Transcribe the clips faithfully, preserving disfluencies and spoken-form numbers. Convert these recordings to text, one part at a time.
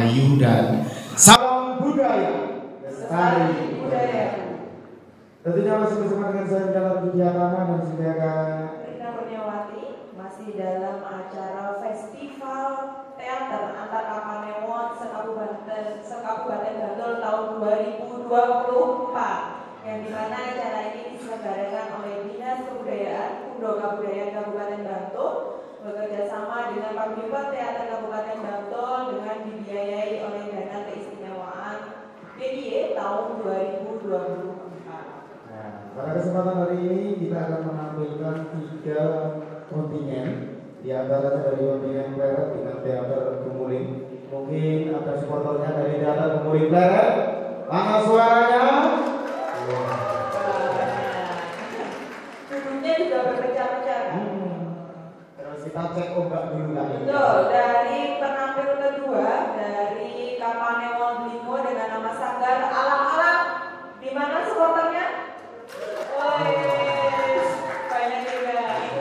Ayu dan salam budaya, lestari budaya. Tentunya masih bersama dengan saya dalam kegiatan dan juga Rina Kurniawati masih dalam acara Festival Teater Antar Kapanewon Sekabupaten Sekabupaten Bantul tahun dua ribu dua puluh empat, yang dimana acara ini diselenggarakan oleh Dinas Kebudayaan Undo Kabudayaan Kabupaten Bantul bekerja sama dengan Paguyuban Teater Kabupaten Bantul dengan dibiayai oleh dana keistimewaan D I Y tahun dua ribu dua puluh empat. Nah, pada kesempatan hari ini kita akan menampilkan tiga kontingen, di antaranya dari kontingen Pleret dengan teater Gumuling. Mungkin ada supporternya dari teater Gumuling Pleret. Mana suaranya? Duduknya juga berpecah-pecah. Hmm. Terus kita cek ombak dulu lagi. Betul, dari penampil kedua dari Kapanewon Blingo dengan nama sanggar Alam-Alam. Di mana supporternya? Woi, banyak juga.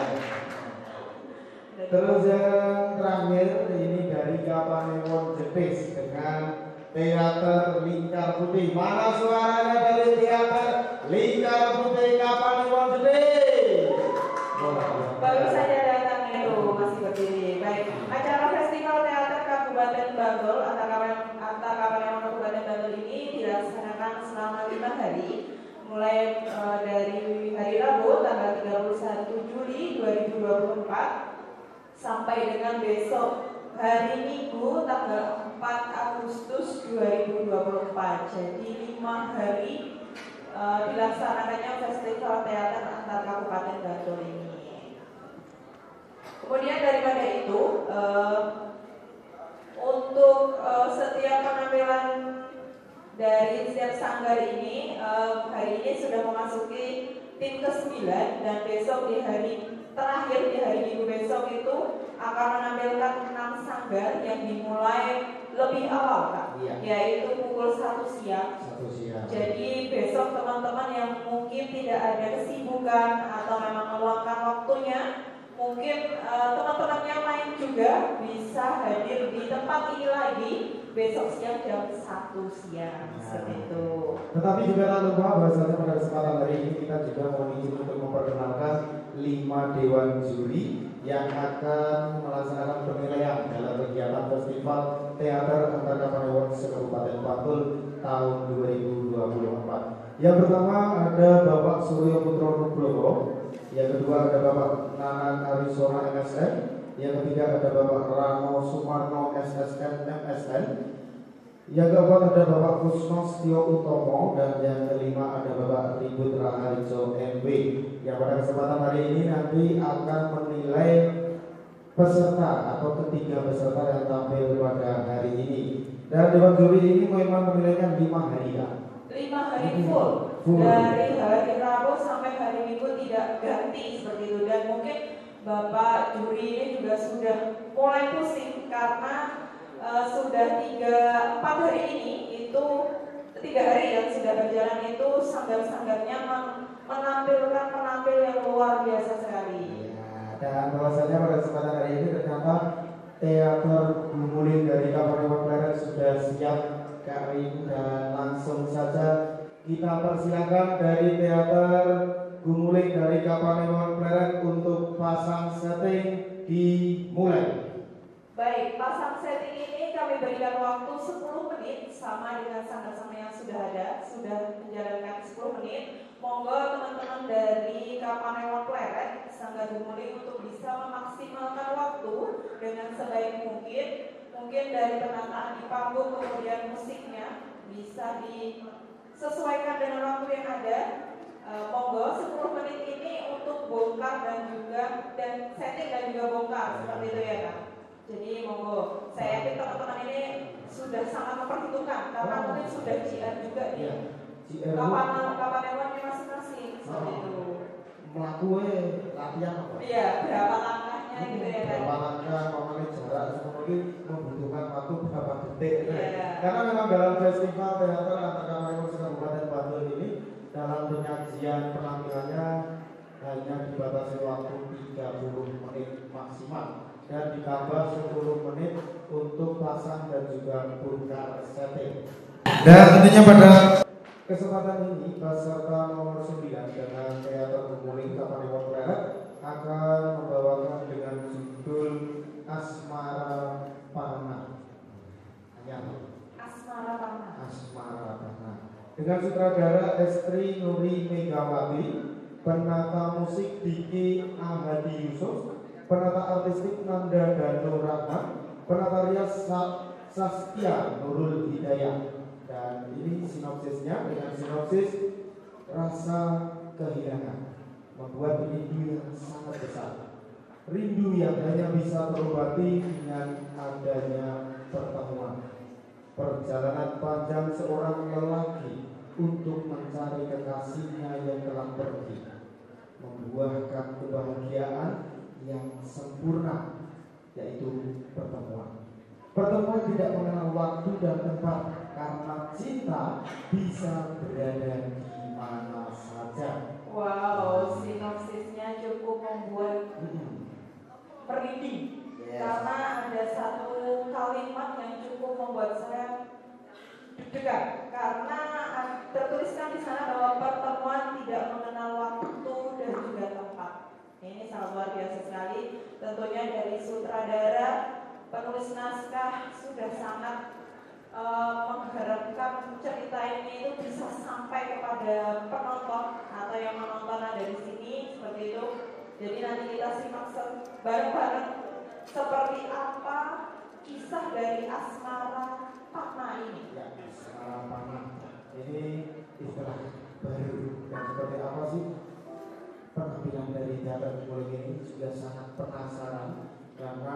Terus yang terakhir ini dari Kapanewon Jepis dengan teater Lingkar Putih. Mana suaranya dari teater Lingkar Putih Kapanewon Jepis? Baru saja datang itu masih berdiri. Baik, acara Festival Teater Kabupaten Bantul antar Kapanewon Kabupaten Bantul ini dilaksanakan selama lima hari, mulai uh, dari hari Rabu tanggal tiga puluh satu Juli dua ribu dua puluh empat sampai dengan besok hari Minggu tanggal empat Agustus dua ribu dua puluh empat. Jadi lima hari uh, dilaksanakannya Festival Teater Antar Kabupaten Bantul ini. Kemudian daripada itu, uh, untuk uh, setiap penampilan dari setiap sanggar ini, uh, hari ini sudah memasuki tim kesembilan, dan besok di hari terakhir di hari Minggu besok itu akan menampilkan enam sanggar yang dimulai lebih awal, Kak, iya. Yaitu pukul satu siang. Satu siang. Jadi besok teman-teman yang mungkin tidak ada kesibukan atau memang meluangkan waktunya, mungkin uh, teman-teman yang lain juga bisa hadir di tempat ini lagi besok siang jam satu siang, nah, seperti itu. Tetapi juga tak lupa bahwasanya pada kesempatan hari ini kita juga mau izin untuk memperkenalkan lima dewan juri yang akan melaksanakan penilaian dalam kegiatan Festival Teater Antar Kapanewon Kabupaten Bantul tahun dua ribu dua puluh empat. Yang pertama ada Bapak Suryo Putro Nugroho, yang kedua ada Bapak Nanang Arisona M S N, yang ketiga ada Bapak Rano Sumarno S S N M S N, yang keempat ada Bapak Kusno Setio Utomo, dan yang kelima ada Bapak Ribut Raharjo M W, yang pada kesempatan hari ini nanti akan menilai peserta atau ketiga peserta yang tampil pada hari ini. Dan dewan juri ini memang menilaikan lima hari ya. Lima hari full. full dari hari Rabu sampai hari Minggu tidak ganti seperti itu. Dan mungkin Bapak juri ini juga sudah mulai pusing karena uh, sudah tiga empat hari ini itu tiga hari yang sudah berjalan itu sanggar-sanggarnya menampilkan penampil yang luar biasa sekali. Ya, dan bahwasanya pada kesempatan hari ini ternyata teater Gumuling dari Kapanewon Pleret sudah siap Kak Rin, dan langsung saja kita persilakan dari teater Gumuling dari Kapanewon Pleret untuk pasang setting dimulai. Baik, pasang setting ini kami berikan waktu sepuluh menit sama dengan sanggar-sanggar yang sudah ada, sudah menjalankan sepuluh menit. Monggo teman-teman dari Kapanewon Pleret, Sanggar Gumuling untuk bisa memaksimalkan waktu dengan sebaik mungkin. Mungkin dari penataan di panggung kemudian musiknya bisa disesuaikan dengan waktu yang ada. E, monggo sepuluh menit ini untuk bongkar dan juga dan setting dan juga bongkar seperti itu ya, Kak. Jadi monggo, saya yakin teman-teman ini sudah sangat memperhitungkan karena oh. mungkin sudah G R juga nih. Yeah. Kapan kapan hewannya masing-masing seperti itu. Melakukan latihan apa? Iya, berapa langkahnya hmm, gitu ya kan? Berapa langkah, memilih jarak, semuanya membutuhkan waktu berapa detik. Yeah. Karena memang dalam Festival Teater Antar Kapanewon Kabupaten Bantul ini, dalam penyajian penampilannya hanya dibatasi waktu tiga puluh menit maksimal dan ditambah sepuluh menit untuk pasang dan juga bongkar setting. Dan tentunya pada kesempatan ini peserta nomor sembilan dengan Teater Gumuling Kapanewon Pleret akan membawakan dengan judul Asmara Panah. Asmara Panah. Asmara Panah. Dengan sutradara Estri Nuri Megawati, penata musik Diki Ahadi Yusuf, penata artistik Nanda Danu Rahman, penata rias Sa Saskia Nurul Hidayah. Dan ini sinopsisnya dengan sinopsis rasa kehilangan membuat rindu yang sangat besar. Rindu yang hanya bisa terobati dengan adanya pertemuan. Perjalanan panjang seorang lelaki untuk mencari kekasihnya yang telah pergi membuahkan kebahagiaan yang sempurna, yaitu pertemuan. Pertemuan tidak mengenal waktu dan tempat karena cinta bisa berada di mana saja. Wow, sinopsisnya cukup membuat merinding. Yes. Karena ada satu kalimat yang cukup membuat saya deg-degan karena tertuliskan di sana bahwa pertemuan tidak mengenal waktu dan juga tempat. Ini sangat luar biasa sekali. Tentunya dari sutradara, penulis naskah sudah sangat uh, mengharapkan cerita ini itu bisa sampai kepada penonton atau yang menonton ada di sini seperti itu. Jadi nanti kita simak bareng-bareng seperti apa kisah dari Asmara Panah ini. Ya, Asmara Panah ini istilah baru dan seperti apa sih penampilan dari Teater Gumuling ini juga sangat penasaran karena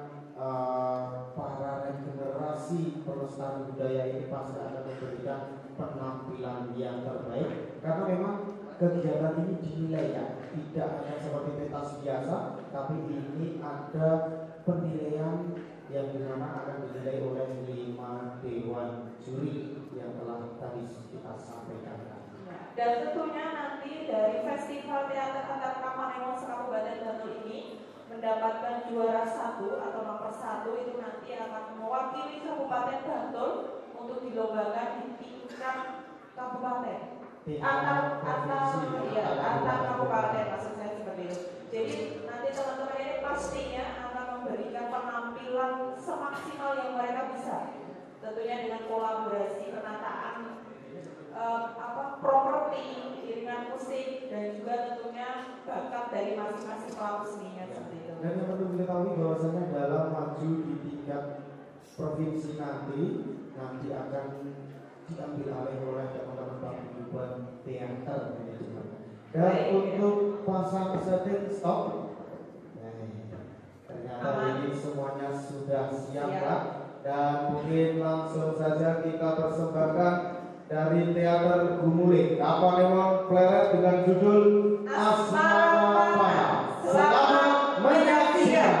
uh, para regenerasi pelestari budaya ini pasti akan memberikan penampilan yang terbaik karena memang kegiatan ini dinilai ya tidak hanya seperti pentas biasa, tapi ini ada penilaian yang dimana akan dinilai oleh lima dewan juri yang telah tadi kita sampaikan. Dan tentunya nanti dari Festival Teater Antar Kapanewon Kabupaten Bantul ini mendapatkan juara satu atau nomor satu itu nanti akan mewakili Kabupaten Bantul untuk dilombakan di tingkat kabupaten. Antar antar ya antar kabupaten maksud saya seperti itu. Jadi nanti teman-teman ini pastinya akan memberikan penampilan semaksimal yang mereka bisa. Tentunya dengan kolaborasi penataan uh, apa properti, iringan musik dan juga tentunya bakat dari masing-masing pelaku seninya seperti itu. Dan yang perlu diketahui bahwasanya dalam maju di tingkat provinsi nanti nanti akan diambil alih oleh teman-teman paguyuban teater manajemen. Dan baik, untuk ya. Pasang setting stop, nah, ternyata Aman. Ini semuanya sudah siap ya. Dan mungkin langsung saja kita persembahkan dari Teater Gumuling Kapanewon Pleret dengan judul Asmara Panah. Selamat menyaksikan.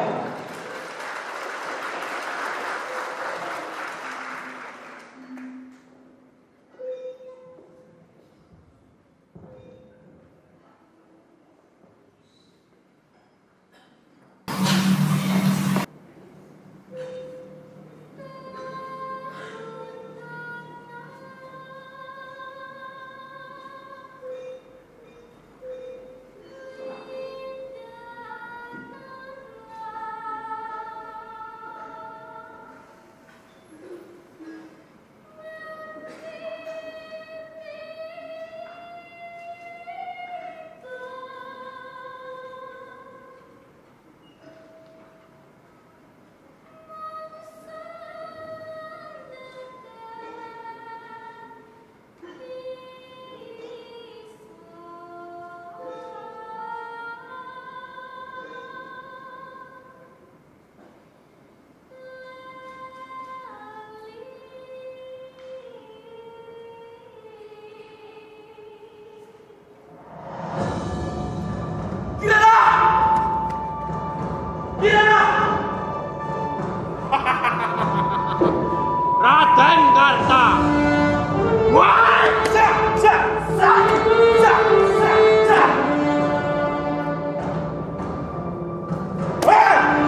Raden Karta. Wah, ja, ja, ja, ja, ja, ja.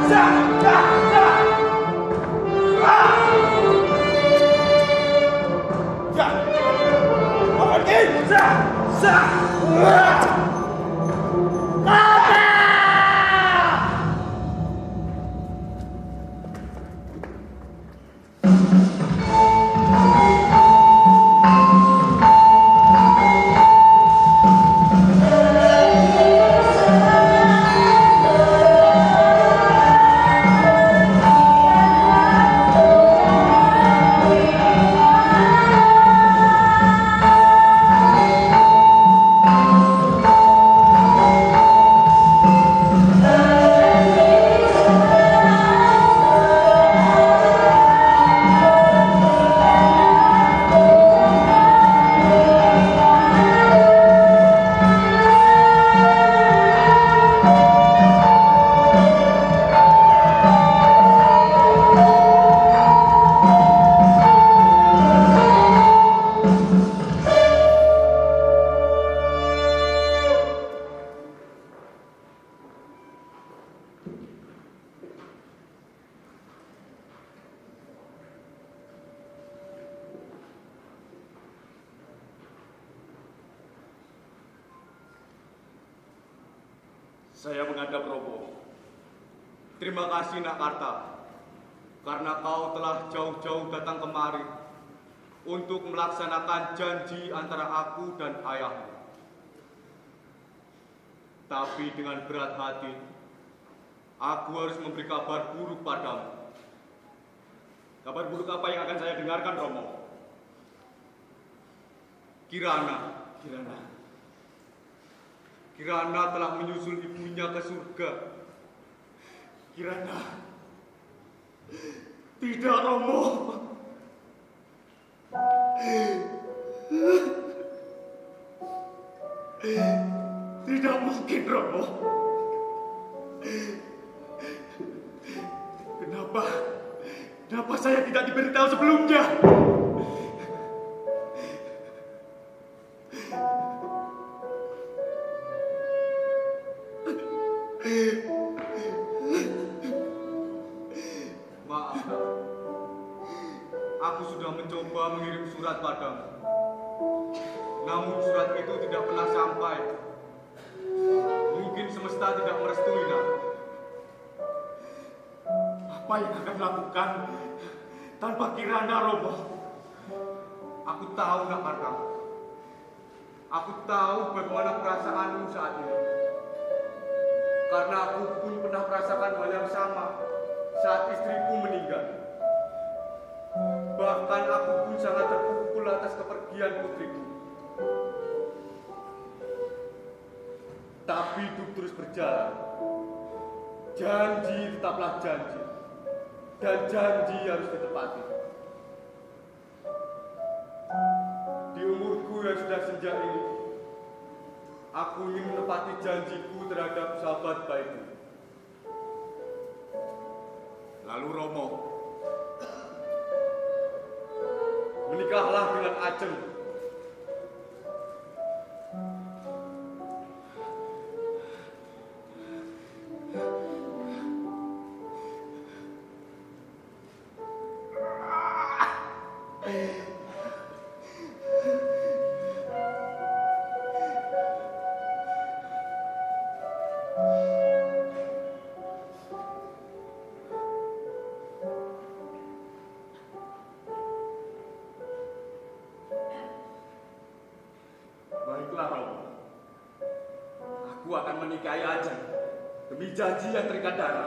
Saya menghadap Romo. Terima kasih Nak Karta, karena kau telah jauh-jauh datang kemari untuk melaksanakan janji antara aku dan ayahmu. Tapi dengan berat hati, aku harus memberi kabar buruk padamu. Kabar buruk apa yang akan saya dengarkan, Romo? Kirana, Kirana. Kirana telah menyusul ibunya ke surga. Kirana. Tidak, Romo. Tidak mungkin, Romo. Kenapa? Kenapa saya tidak diberitahu sebelumnya? Maaf, aku sudah mencoba mengirim surat padamu. Namun surat itu tidak pernah sampai. Mungkin semesta tidak merestui, Nak. Apa yang akan lakukan tanpa Kirana, Romo? Aku tahu, Nak Karta. Aku tahu bagaimana perasaanmu saat ini. Karena aku pun pernah merasakan hal yang sama saat istriku meninggal. Bahkan aku pun sangat terpukul atas kepergian putriku. Tapi hidup terus berjalan. Janji tetaplah janji. Dan janji harus ditepati. Di umurku yang sudah senja ini, aku ingin menepati janjiku terhadap sahabat baikku. Lalu Romo, menikahlah dengan Ajeng. Baiklah, Romo. Aku akan menikahi Ajeng demi janji yang terikat darah.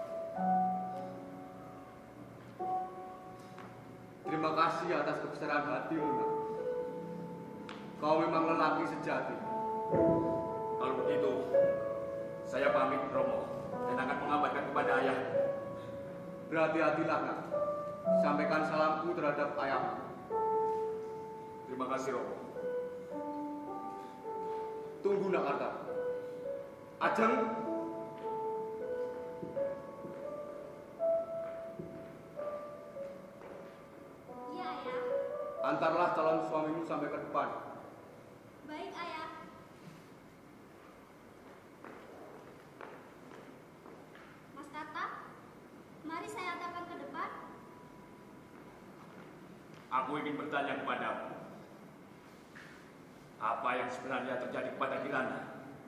Terima kasih atas kebesaran hatimu, Nak. Kau memang lelaki sejati. Kalau begitu, saya pamit, Romo, dan akan mengabarkan kepada ayah. Berhati-hatilah, Nak. Sampaikan salamku terhadap ayahmu. Terima kasih, Romo. Tunggu, Nak Karta. Ajeng. Iya, Ayah. Antarlah calon suamimu sampai ke depan. Baik, Ayah. Mas Karta? Aku ingin bertanya kepadamu. Apa yang sebenarnya terjadi kepada Kirana?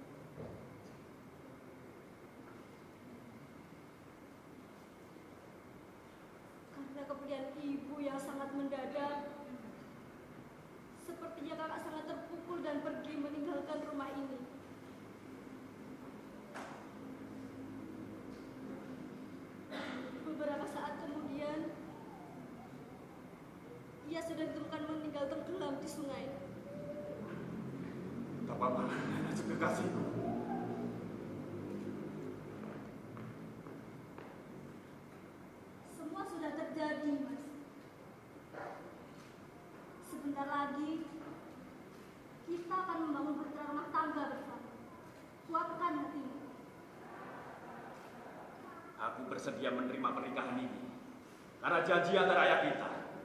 Karena kepergian ibu yang sangat mendadak, sepertinya kakak sangat terpukul dan pergi meninggalkan rumah ini. Beberapa saat kemudian, ia sudah ditemukan meninggal tenggelam di sungai. Tak apa-apa, nasib kekasihku. Semua sudah terjadi, Mas. Sebentar lagi, kita akan membangun bahtera rumah tangga bersama. Kuatkan hatimu. Aku bersedia menerima pernikahan ini karena janji antara ayah kita.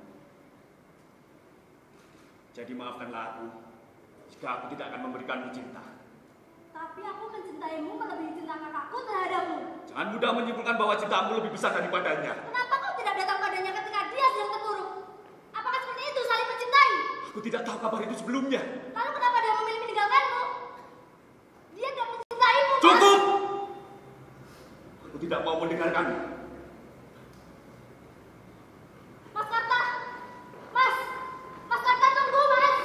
Jadi maafkanlah aku jika aku tidak akan memberikanmu cinta. Tapi aku mencintaimu melebihi cinta kakakku terhadapmu. Jangan mudah menyimpulkan bahwa cintamu lebih besar daripadanya. Kenapa kau tidak datang padanya ketika dia sedang terpuruk? Apakah seperti itu saling mencintai? Aku tidak tahu kabar itu sebelumnya. Lalu kenapa dia memilih meninggalkanmu? Dia tidak mencintaimu, Mas. Cukup! Aku tidak mau mendengarkanmu. Mas Karta! Mas! Mas Karta, tunggu, Mas!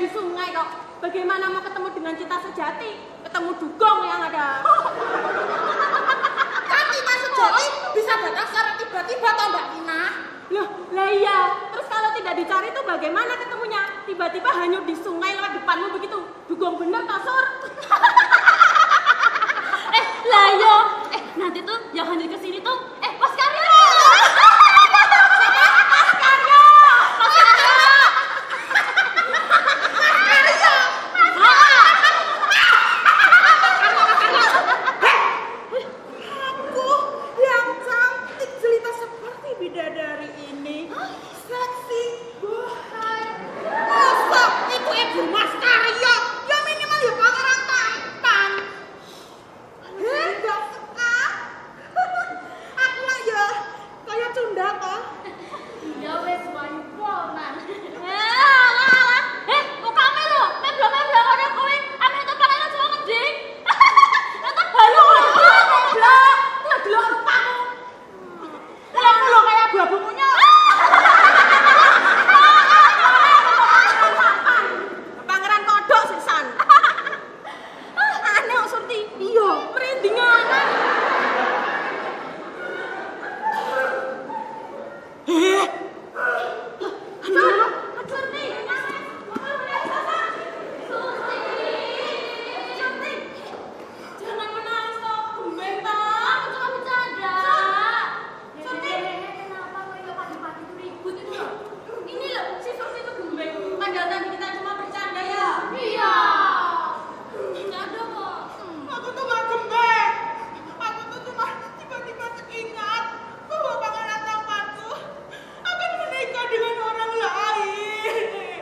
di sungai kok. Bagaimana mau ketemu dengan cinta sejati? Ketemu dugong yang ada. Kan cinta sejati bisa datang secara tiba-tiba toh Mbak Tina. Loh, lah iya. Terus kalau tidak dicari itu bagaimana ketemunya? Tiba-tiba hanyut di sungai lewat depanmu begitu. Dugong bener toh, Sur? Eh, lah iya. Eh, nanti tuh yang hanyut ke sini tuh eh Mas Karyo. Mas Karyo. Mas Karyo. Aku yang cantik jelita seperti bidadari ini. Seksi, bohai. Masa itu ibu Mas Karyo? Ya minimal ya pangeran tampan. Eh, gak suka. Aku lah ya kayak cunda toh. Ya wes wae ponan. Eh, alah alah. Eh, kok kame lo? Mebla-mebla karo kowe. Ame itu panganan semua ngeding. Entar balu mebla. Lah delok rupamu. Lah lo kayak babu munyol. Pangeran kodok sisan. Aneh kok Surti. Iya, merindingan. Eh. Aduh, Surti. Surti. Surti. Jangan menangis toh, gembeng toh. Aku cuma bercanda. Surti. Kenapa kok itu pagi-pagi itu ribut itu loh? Ini loh, si Surti itu gembeng. Padahal tadi kita cuma bercanda ya. Iya. Enggak ada kok. Aku tuh gak gembeng. Aku tuh cuma tiba-tiba teringat bahwa pangeran tampanku akan menikah dengan orang lain.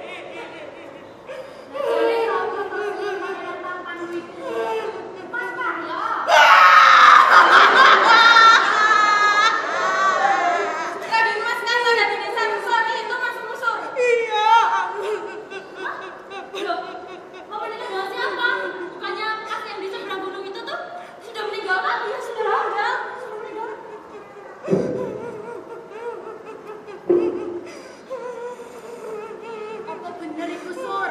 Jadi kamu masih pangeran tampan itu. Mas Karyo. Raden Mas Karyo dari desa Musor itu Mas Musor. Iya. Loh, mau menikah dengan siapa? Bukannya Mas yang di seberang gunung itu tuh sudah meninggal kan? Iya, sudah meninggal. Sudah meninggal. Apa benar itu, Sur?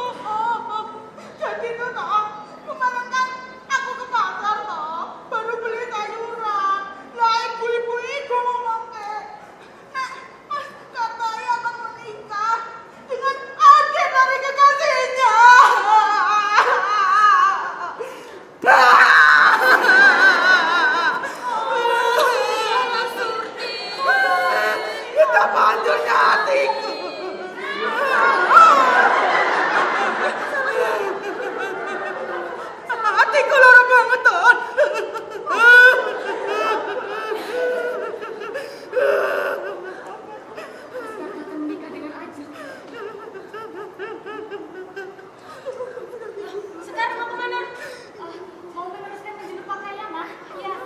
Jadi tuh toh, kemarin kan aku ke pasar toh, baru beli sayuran. Lah ibu-ibu itu ngomong ke, Nek, Mas katanya akan menikah dengan adik dari kekasihnya. Kita panjurnya hatiku. Hatiku loro banget Ton. Mas akan menikah dengan Ajeng. Sekarang mau kemana? Ah, mau meneruskan menjemput pakaian, Mah? Iya.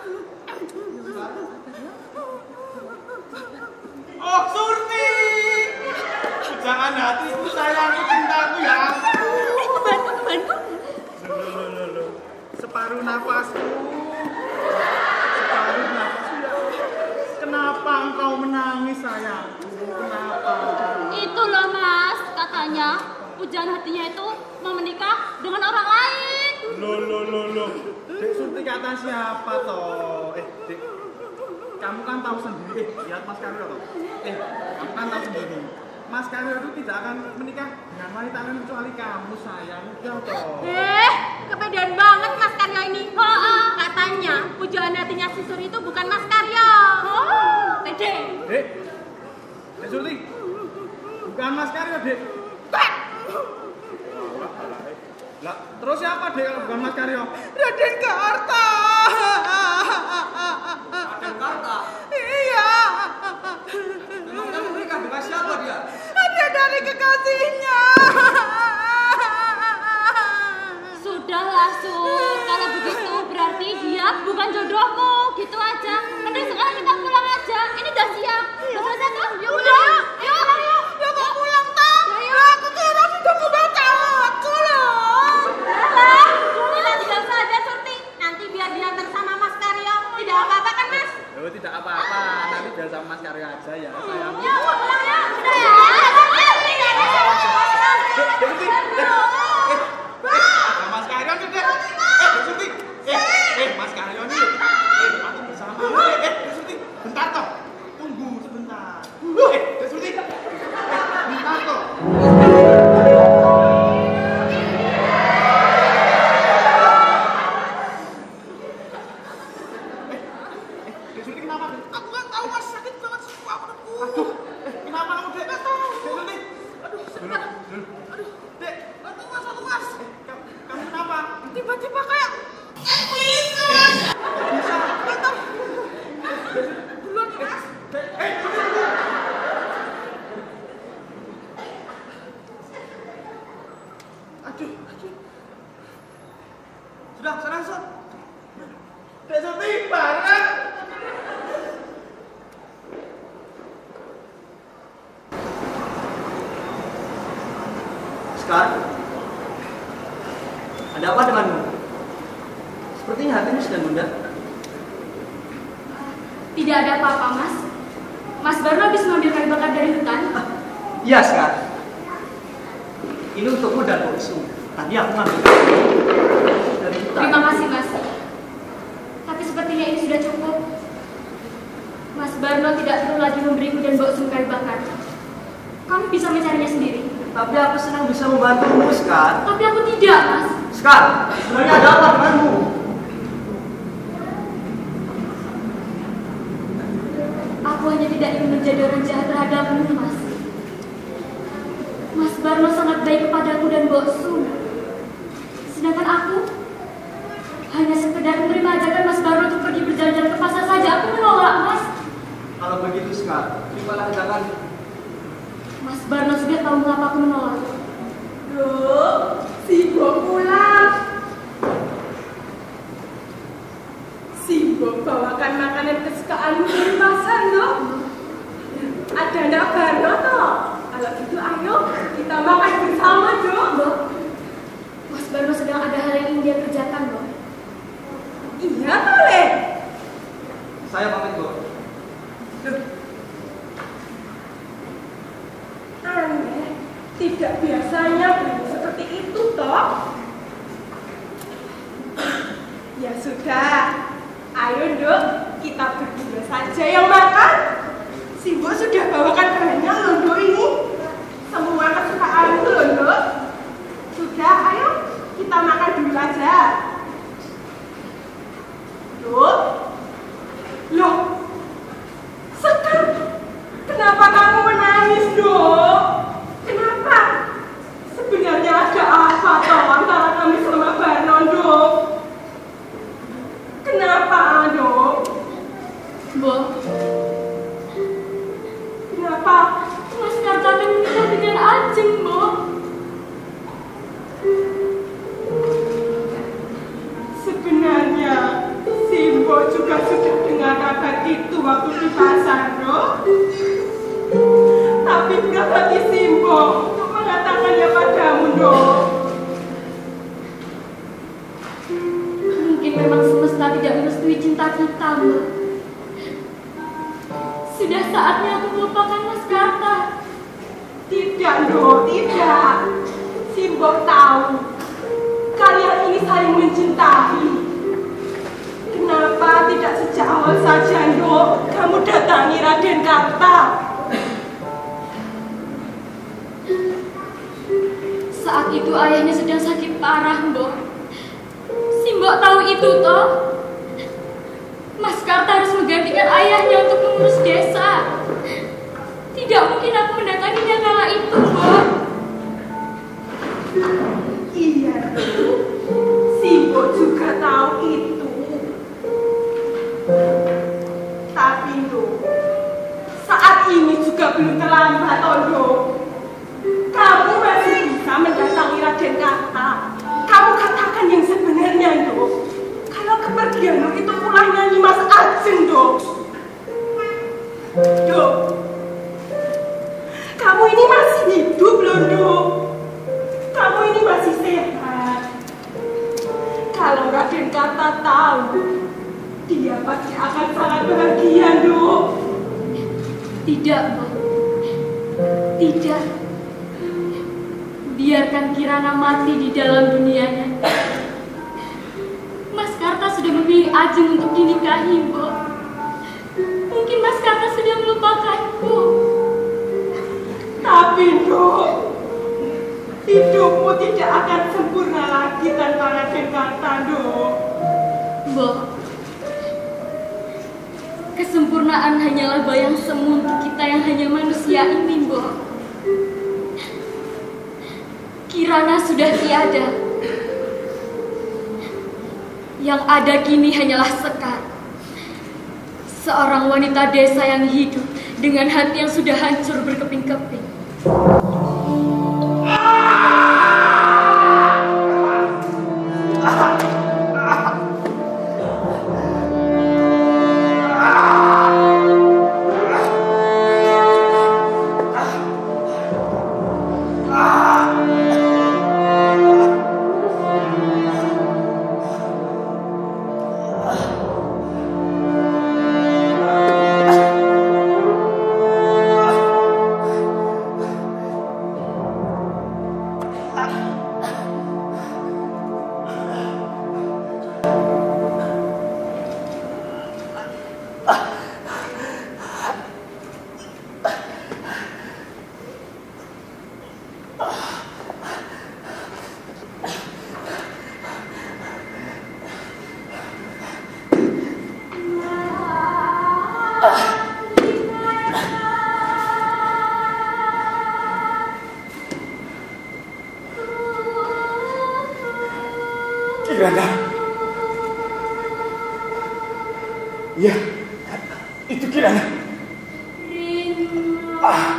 Oh Surti, jangan hatiku sayangku cintaku ya. Eh, kebantu, kebantu. Loh, loh, loh, loh. Separuh nafasku, separuh nafasku ya. Kenapa engkau menangis sayangku? Kenapa? Itu loh, Mas. Katanya pujaan hatinya itu mau menikah dengan orang lain. Loh, loh, loh, loh. Dek Surti kata siapa toh? Eh, Dek, kamu kan tahu sendiri. Eh, lihat Mas Karyo toh. Eh, kamu kan tahu sendiri. Mas Karyo itu tidak akan menikah dengan wanita lain kecuali kamu sayang. Udah toh. Eh, kepedean banget Mas Karyo ini. Oh, katanya pujaan hatinya si Sur itu bukan Mas Karyo. Oh, pede. Dek, Dek Surti, bukan Mas Karyo, Dek. Lah, terus siapa Dek kalau bukan Mas Karyo? Raden Karta. Raden Karta. Iya. Memang kamu menikah dengan siapa dia? Ada dari kekasihnya. Sudahlah, Sur. Kalau begitu berarti dia bukan jodohmu. Gitu aja. Mending sekarang kita pulang aja. Ini udah siang. Udah selesai kan? Ya udah. Yuk, yuk. Ya kok pulang toh? Lah aku kira sudah mau baca aku loh. Alah, kita tinggal saja Surti. Nanti biar diantar sama Mas Karyo. Tidak apa-apa kan Mas? Oh, tidak apa-apa. Nanti biar sama Mas Karyo aja ya, sayang. Ya, pulang ya. Sudah ya. Dek, Dek Surti, Dek Dek, bantu mas, bantu mas. Kamu, kamu kenapa? Tiba-tiba kayak pingsan. Bisa. Betul. Duluan ya, Mas. Eh, aduh, aduh. Sudah, sana, Son. Dek syuting bareng. Sekarang, ada apa denganmu? Sepertinya hatimu sedang gundah. Tidak ada apa-apa, Mas. Mas baru habis mengambil kayu bakar dari hutan. Ah, iya, Sekar. Ini untukmu dan Boksu. Tadi aku ngambil dari hutan. Terima kasih, Mas. Tapi sepertinya ini sudah cukup. Mas Barno tidak perlu lagi memberiku dan Boksu kayu bakar. Kamu bisa mencarinya sendiri. Tapi aku senang bisa membantumu, Sekar. Tapi aku tidak, Mas. Sekar, sebenarnya ada apa denganmu? Aku hanya tidak ingin menjadi orang jahat terhadapmu, Mas. Mas Barno sangat baik kepadaku dan Boksu. Sedangkan aku hanya sekedar menerima ajakan Mas Barno untuk pergi berjalan-jalan ke pasar saja. Aku menolak, Mas. Kalau begitu, Sekar, terimalah ajakan. Mas Barno sudah tahu mengapa aku menolak. Loh, Simbo pulang. Simbo bawakan makanan kesukaanmu dari pasar, loh. Ada anak Barno, toh? Kalau gitu ayo kita makan bersama, dong. Mbok, Mas Barno sedang ada hal yang ingin dia kerjakan, Mbok. Iya, boleh. Saya pamit, Bok. Aneh, tidak biasanya bunyi seperti itu, toh. Ya sudah, ayo dok, kita berdua saja yang makan. Simbo sudah bawakan banyak loh dok ini. Semua kesukaan loh dok. Sudah, ayo kita makan dulu aja. Dok, loh, Sekar, kenapa kamu menangis dok? Kenapa? Sebenarnya ada apa toh antara kami sama Barno dok? Kenapa dok? Mbok, Kenapa? Mas Karta menikah dengan Ajeng, Mbok. Sebenarnya Simbo juga sudah dengar kabar itu waktu di pasar dok. Tapi berat hati Simbo untuk mengatakannya padamu dok. Mungkin memang semesta tidak merestui cinta kita, Mbok. Sudah saatnya aku melupakan Mas Karta. Tidak dok, tidak. Simbo tahu kalian ini saling mencintai. Kenapa tidak sejak awal saja dok kamu datangi Raden Karta? Saat itu ayahnya sedang sakit parah, Mbok. Si Mbok tahu itu, toh. Mas Karta harus menggantikan ayahnya untuk mengurus desa. Tidak mungkin aku mendatanginya kala itu, Mbok. Iya dok, Simbo juga tahu itu. Tapi dok, saat ini juga belum terlambat toh dok. Kamu masih bisa mendatangi Raden Karta. Kamu katakan yang sebenarnya dok. Kalau kepergianmu itu pulangnya Mas Ajeng dok. Dok, kamu ini masih hidup loh dok. Kamu ini masih sehat. Kalau Raden Karta tahu, dia pasti akan sangat bahagia dok. Tidak, Mbok. Tidak. Biarkan Kirana mati di dalam dunianya. Mas Karta sudah memilih Ajeng untuk dinikahi, Mbok. Mungkin Mas Karta sudah melupakanku. Tapi dok, hidupmu tidak akan sempurna lagi tanpa Raden Karta dok. Mbok, kesempurnaan hanyalah bayang semu untuk kita yang hanya manusia ini, Mbok. Kirana sudah tiada. Yang ada kini hanyalah Sekar, seorang wanita desa yang hidup dengan hati yang sudah hancur berkeping-keping. Kirana. Iya, itu Kirana. Ah.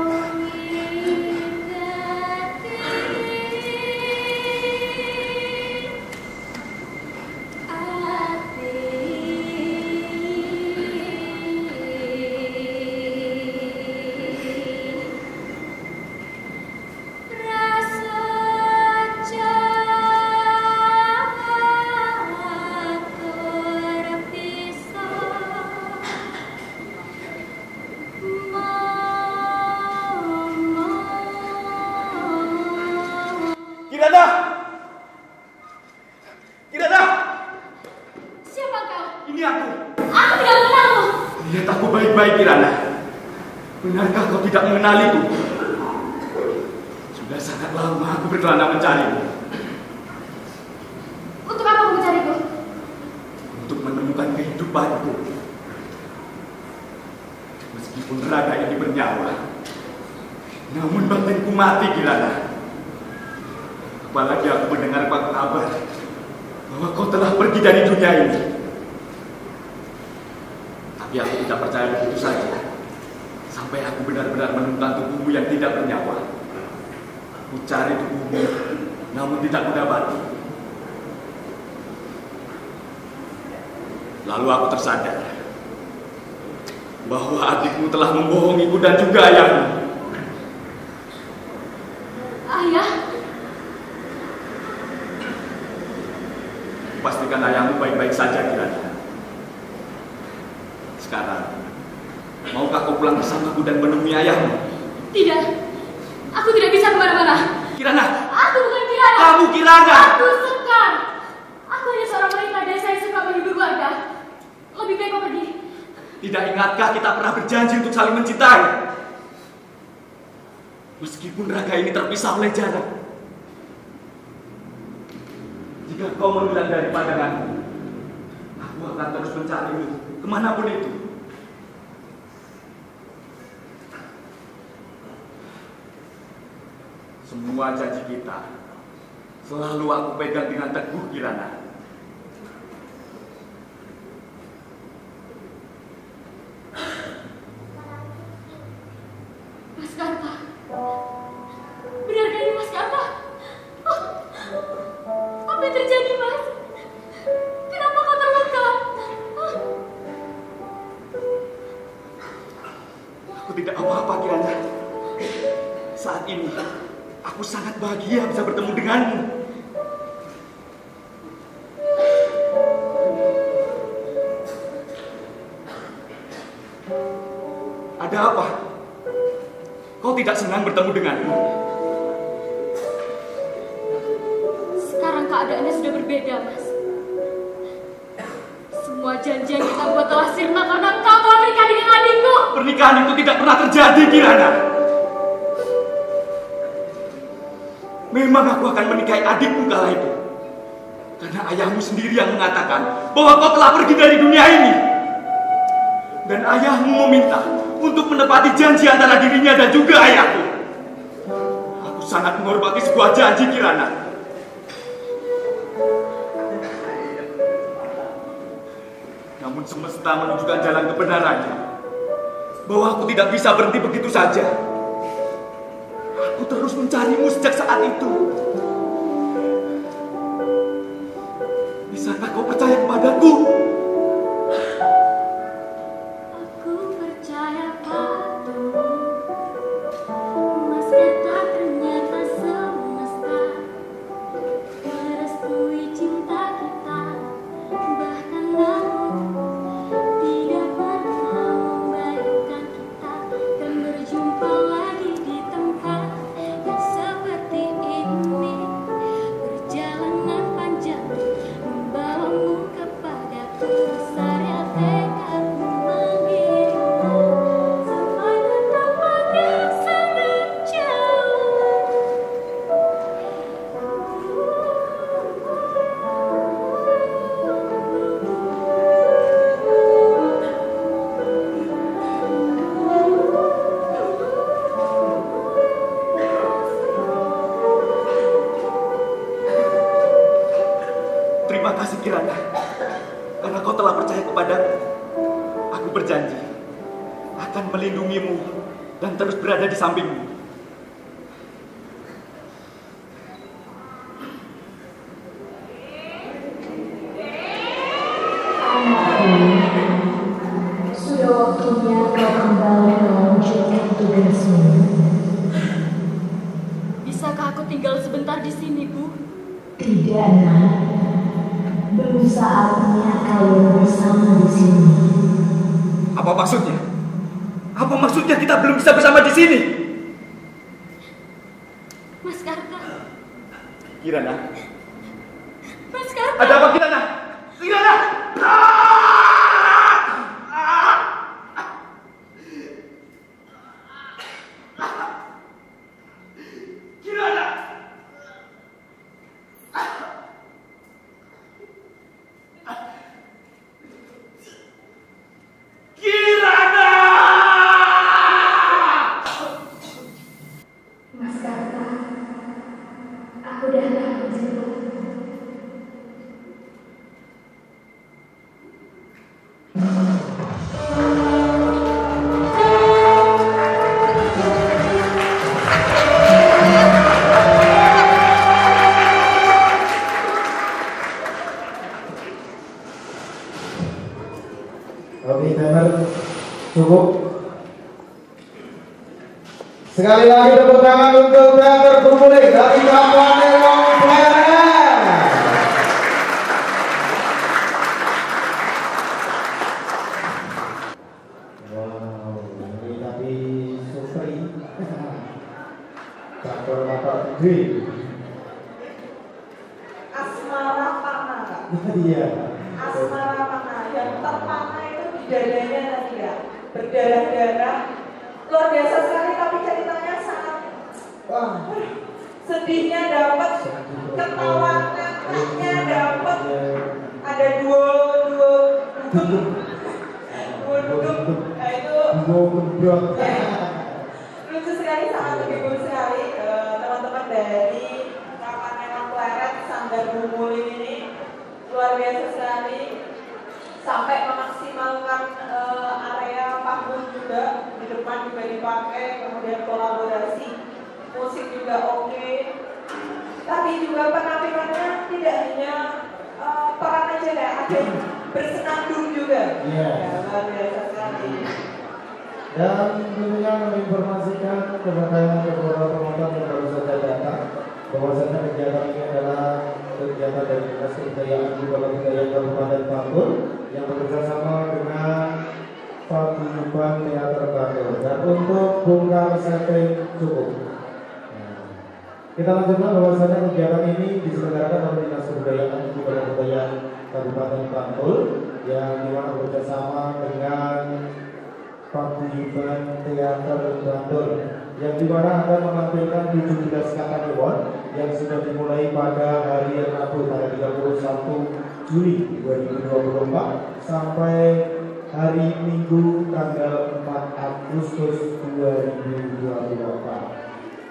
Kirana! Kirana! Siapa kau? Ini aku. Aku tidak mengenalmu. Lihat aku baik-baik, Kirana. Benarkah kau tidak mengenaliku? Sudah sangat lama aku berkelana mencarimu. Untuk apa kau mencariku? Untuk menemukan kehidupanku. Meskipun raga ini bernyawa, namun batinku mati, Kirana. Apalagi aku mendengar kabar bahwa kau telah pergi dari dunia ini. Tapi aku tidak percaya begitu saja. Sampai aku benar-benar menemukan tubuhmu yang tidak bernyawa. Aku cari tubuhmu, namun tidak kudapati. Lalu aku tersadar bahwa adikmu telah membohongiku dan juga ayahmu. Ayah? Pastikan ayahmu baik-baik saja, Kirana. Sekarang, maukah kau pulang bersamaku dan menemui ayahmu? Tidak. Aku tidak bisa kemana-mana. Kirana! Aku bukan Kirana. Kamu Kirana! Aku Sekar. Aku hanya seorang wanita desa yang suka menghibur warga. Lebih baik kau pergi. Tidak ingatkah kita pernah berjanji untuk saling mencintai? Meskipun raga ini terpisah oleh jarak. Jika kau menghilang dari pandanganku, aku akan terus mencarimu kemanapun itu. Semua janji kita selalu aku pegang dengan teguh, Kirana. Mas Karta. Benarkah ini Mas Karta? Oh. Apa yang terjadi, Mas? Kenapa kau terluka? Aku tidak apa-apa, Kirana. Saat ini, aku sangat bahagia bisa bertemu denganmu. Ada apa? Kau tidak senang bertemu denganmu? Sekarang keadaannya sudah berbeda, Mas. Semua janji yang kita buat telah sirna karena kau telah menikah dengan adikku. Pernikahan itu tidak pernah terjadi, Kirana. Memang aku akan menikahi adikmu kala itu. Karena ayahmu sendiri yang mengatakan bahwa kau telah pergi dari dunia ini. Dan ayahmu meminta untuk menepati janji antara dirinya dan juga ayahku. Aku sangat menghormati sebuah janji, Kirana. Namun semesta menunjukkan jalan kebenarannya, bahwa aku tidak bisa berhenti begitu saja. Aku terus mencarimu sejak saat itu. Bisakah kau percaya kepadaku? Aku percaya padamu, Mas kata ternyata semesta merestui cinta kita, bahkan namun tidak pernah membayangkan kita akan berjumpa lagi di tempat yang seperti ini. Perjalanan panjang membawamu kepadaku, besarnya tekadmu mengirimku sampai ke tempat yang sangat jauh. Terima kasih, Kirana, karena kau telah percaya kepadaku. Aku berjanji akan melindungimu dan terus berada di sampingmu. Sudah waktunya kau kembali melanjutkan tugasmu. Bisakah aku tinggal sebentar di sini, Bu? Tidak, nak. Belum saatnya kalian bersama di sini. Apa maksudnya? Apa maksudnya kita belum bisa bersama di sini? Mas Karta, Kirana, Mas Karta. ada apa, Kirana? Kirana! Kirana! Kirana! Mas Karta, aku datang menjemput. Oke, teater cukup. Sekali lagi tepuk tangan untuk teater Bumbulik dari Kapanewon Pleret. Wow, ini tadi Supri. Kantor kantor gede. Asmara Panah, Kak. Iya. Asmara Panah yang terpana itu di dadanya tadi ya, berdarah-darah. Luar biasa sekali, tapi ceritanya sangat Wah. sedihnya dapat, ketawa ngakaknya dapat, ada dua dua duduk, dua duduk, nah itu ya, lucu sekali, sangat menghibur sekali. Eh, teman-teman dari Kapanewon Pleret Sanggar Bumbulik ini luar biasa sekali, sampai memaksimalkan eh, area panggung juga, di depan juga dipakai, kemudian kolaborasi musik juga oke, tapi juga penampilannya tidak hanya uh, peran aja ya, ada bersenandung juga. Iya. Ya, luar biasa sekali. Dan tentunya menginformasikan kepada beberapa penonton yang baru saja datang bahwasanya kegiatan ini adalah kegiatan dari Dinas Kebudayaan juga Kebudayaan Kabupaten Bantul yang bekerjasama dengan Paguyuban Teater Bantul. Dan untuk bongkar setting cukup. Kita lanjutkan bahwasanya kegiatan ini diselenggarakan oleh Dinas Kebudayaan juga Kebudayaan Kabupaten Bantul yang dimana bekerjasama dengan Paguyuban Teater Bantul yang dimana akan menampilkan tujuh belas Kapanewon yang sudah dimulai pada hari Rabu tanggal tiga puluh satu Juli dua ribu dua puluh empat sampai hari Minggu tanggal empat Agustus dua ribu dua puluh empat.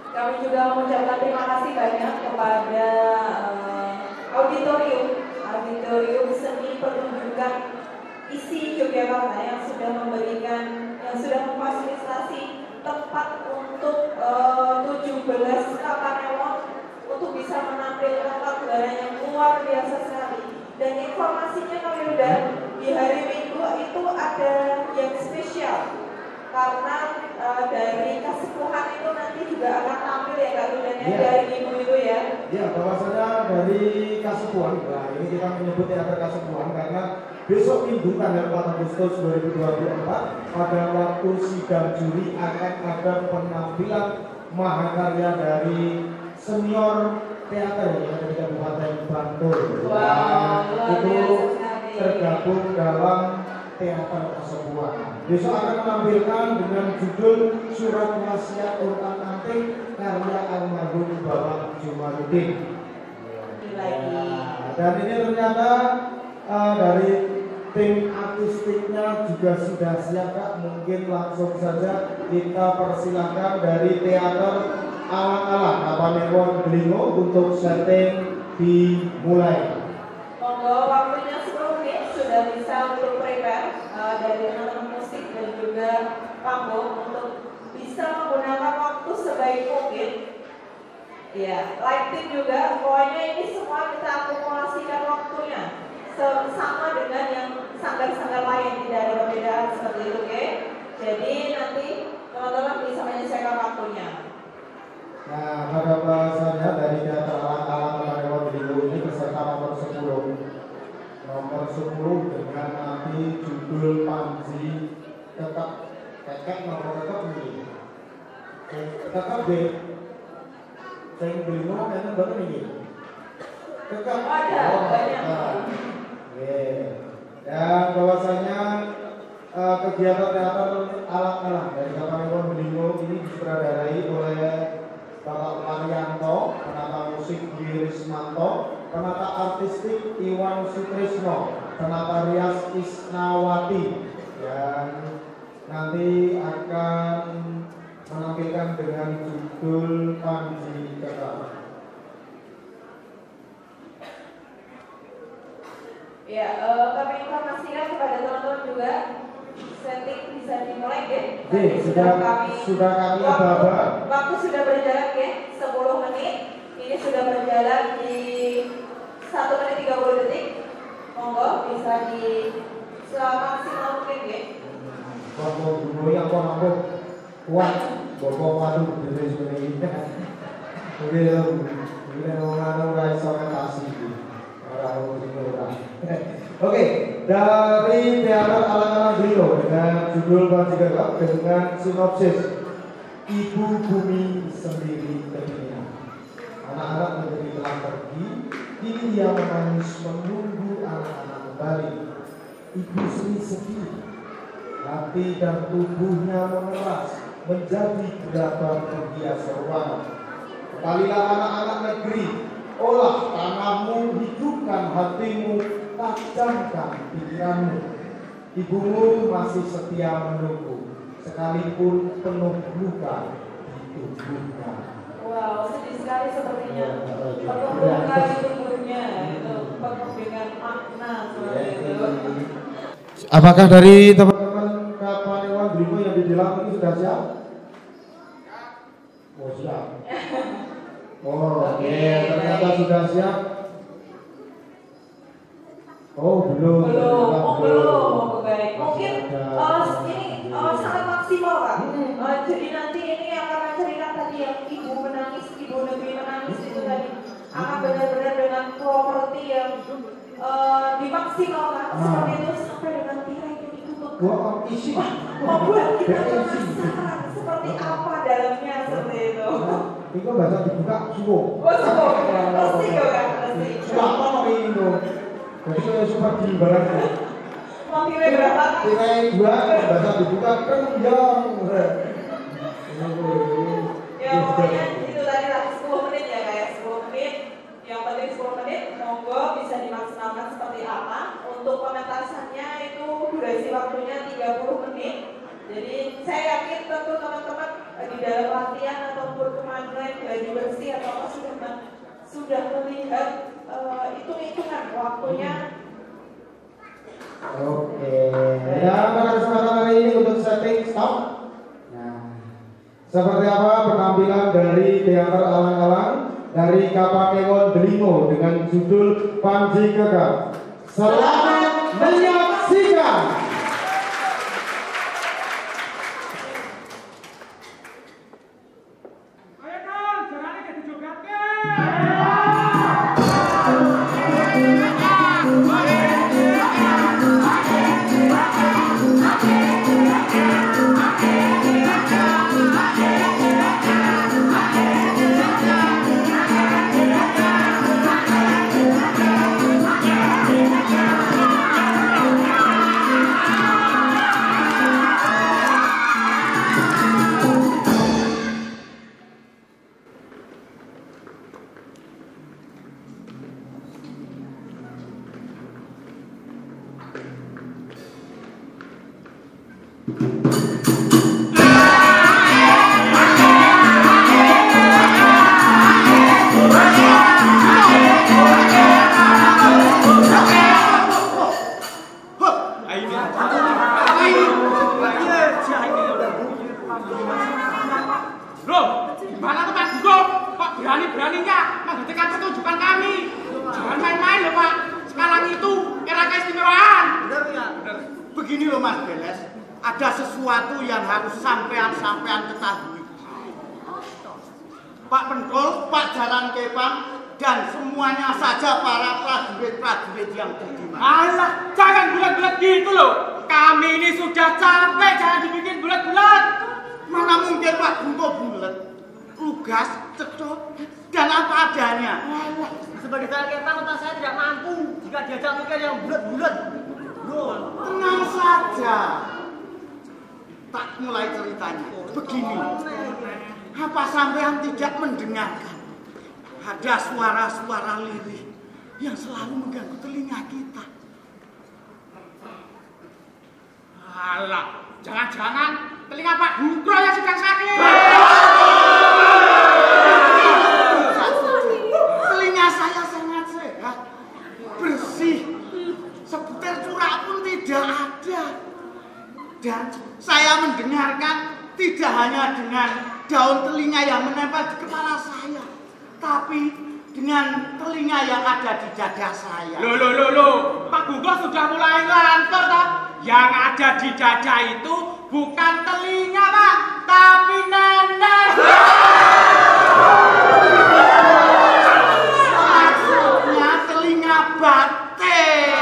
Kami juga mengucapkan terima kasih banyak kepada uh, auditorium, auditorium seni pertunjukan isi Yogyakarta yang sudah memberikan, yang sudah memfasilitasi tempat untuk uh, tujuh belas kapanewon untuk bisa menampilkan pagelaran yang luar biasa sekali. Dan informasinya kami udah di hari Minggu itu ada yang spesial karena uh, dari Kasepuhan itu nanti juga akan tampil ya Kak Rudan ya, dari Minggu itu ya. Ya, bahwasanya dari Kasepuhan, nah ini kita menyebut teater Kasepuhan karena besok Minggu tanggal empat Agustus dua ribu dua puluh empat pada waktu sidang juri akan ada penampilan mahakarya dari senior teater yang ada di Kabupaten Bantul. Wow, nah, itu tergabung dalam teater Kasepuhan. Besok akan menampilkan dengan judul Surat Wasiat Urutan Anting karya almarhum Bapak Jumaluddin. Nah, dan ini ternyata uh, dari tim artistiknya juga sudah siap Kak. Mungkin langsung saja kita persilakan dari teater Alang-alang Kapanewon Delingo untuk setting dimulai. Monggo, waktunya sepuluh menit sudah bisa untuk prepare uh, dari teman-teman musik dan juga panggung untuk bisa menggunakan waktu sebaik mungkin. Ya, lighting juga. Pokoknya ini semua kita akumulasikan waktunya sama dengan yang sanggar-sanggar lain, tidak ada perbedaan seperti itu, oke? Jadi nanti teman-teman bisa menyesuaikan waktunya. Nah, pada bahasanya dari teater Alang-alang Kapanewon Delingo ini peserta nomor sepuluh. Nomor sepuluh dengan nanti judul Panji Tetap Kekek nomor tetap ini. Tetap B. Saya Delingo kayaknya baru ini. Tetap ada banyak. Oke. Dan bahwasanya uh, kegiatan teater Alang-alang dari Kapanewon Delingo ini disutradarai oleh Bapak Marianto, penata musik Girismanto, penata artistik Iwan Sutrisno, penata rias Isnawati, yang nanti akan menampilkan dengan judul Panji Tetap. Ya, uh, kami informasikan kepada teman-teman juga setting bisa dimulai ya. Oke, sudah kami sudah kami waktu, waktu sudah berjalan ya, sepuluh menit. Ini sudah berjalan di satu menit tiga puluh detik. Monggo bisa di semaksimal mungkin ya. Kalau dulu yang kau mampu kuat, bawa waduh dari sebenarnya ini. Oke, ini orang orang orientasi orang orang Oke, dari teater Alang-alang Delingo dengan judul Panji Tetap dengan sinopsis Ibu Bumi Sendiri Ketinggian. Anak-anak negeri telah pergi, kini ia menangis menunggu anak-anak kembali. Ibu Sri sedih, hati dan tubuhnya memeras menjadi gerabah berhias ruangan. Kembalilah anak-anak negeri, olah tanahmu, hidupkan hatimu, tajamkan pikiranmu. Ibumu masih setia menunggu, sekalipun penuh luka di tubuhnya. Wow, sedih sekali sepertinya. Penuh luka di tubuhnya, itu penuh dengan makna seperti itu. Apakah dari teman-teman Kapanewon Delingo yang di dalam ini sudah siap? Oh siap. Oh, oke, okay. Ternyata sudah siap. Oh belum. Belum, oh belum, oh baik. Mungkin uh, ini uh, sangat maksimal Pak. Uh, jadi nanti ini akan menceritakan tadi yang ibu menangis, ibu negeri menangis itu tadi akan benar-benar dengan properti yang uh, dimaksimalkan nah. Seperti itu sampai dengan tirai itu ditutup. Wah, isi. Membuat kita penasaran seperti apa dalamnya seperti itu. Itu bahasa dibuka suwo. Oh suwo, pasti kok kan, pasti. Siapa mau ini? Jadi saya sempat di barang itu. Mau tirai berapa? Tirai dua, bahasa dibuka kenyang. Ya pokoknya itu tadi lah sepuluh menit ya kayak sepuluh menit. Yang penting sepuluh menit, monggo bisa dimaksimalkan seperti apa. Untuk pementasannya itu durasi waktunya tiga puluh menit. Jadi saya yakin tentu teman-teman di dalam latihan ataupun kemarin gladi bersih atau apa sudah sudah melihat uh, hitung-hitungan waktunya. Oke, ya pada kesempatan hari ini untuk setting stop. Nah, seperti apa penampilan dari teater alang-alang dari Kapanewon Delimo dengan judul Panji Kekar. Selamat menyaksikan. Ada suara-suara lirih yang selalu mengganggu telinga kita. Alah, jangan-jangan telinga Pak Bungkro yang sedang sakit. Telinga saya sangat sehat, bersih, sebutir curak pun tidak ada. Dan saya mendengarkan tidak hanya dengan daun telinga yang menempel di kepala saya, tapi dengan telinga yang ada di dada saya. Loh, loh, loh, loh. Pak Bungkro sudah mulai ngantor, toh? Yang ada di dada itu bukan telinga, Pak, tapi nenek. Maksudnya telinga batin.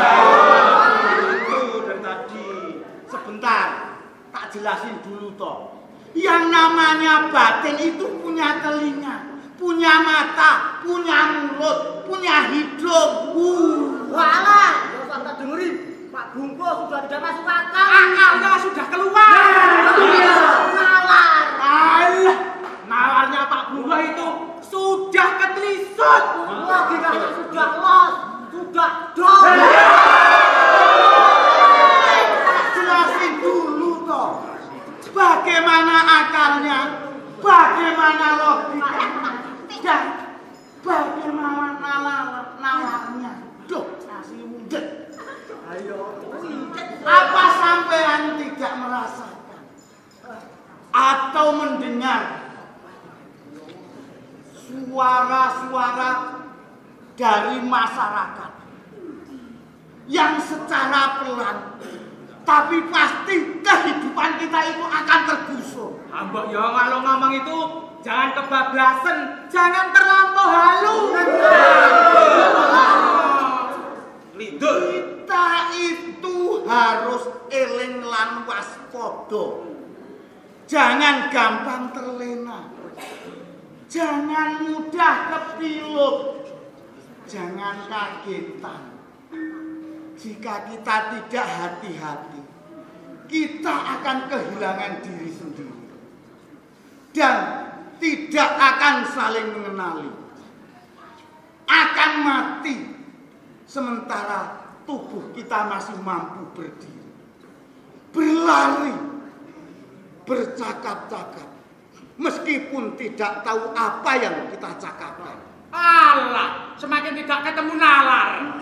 Itu dari tadi. Sebentar, tak jelasin dulu, toh. Yang namanya batin itu punya telinga, punya mata, punya mulut, punya hidung. Uh. Walah, ya tak dengerin. Pak Bungkro sudah tidak masuk akal. Akalnya sudah keluar. Iya, nalar. Alah, nalarnya Pak Bungkro itu sudah ketelisut. Logikanya sudah los, sudah dong. Jelasin dulu toh. Bagaimana akalnya? Bagaimana logikanya? Dan bagaimana nalar nalarnya? Duh, kasih mudet. Ayo, apa sampean tidak merasakan atau mendengar suara-suara dari masyarakat yang secara pelan tapi pasti kehidupan kita itu akan tergusur? Ambok ya kalau ngomong itu jangan kebablasan, jangan terlampau halu. Kita itu harus eling lan waspada. Jangan gampang terlena. Jangan mudah kepilut. Jangan kagetan. Jika kita tidak hati-hati, kita akan kehilangan diri sendiri. Dan tidak akan saling mengenali. Akan mati. Sementara tubuh kita masih mampu berdiri, berlari, bercakap-cakap, meskipun tidak tahu apa yang kita cakapkan. Alah, semakin tidak ketemu nalar.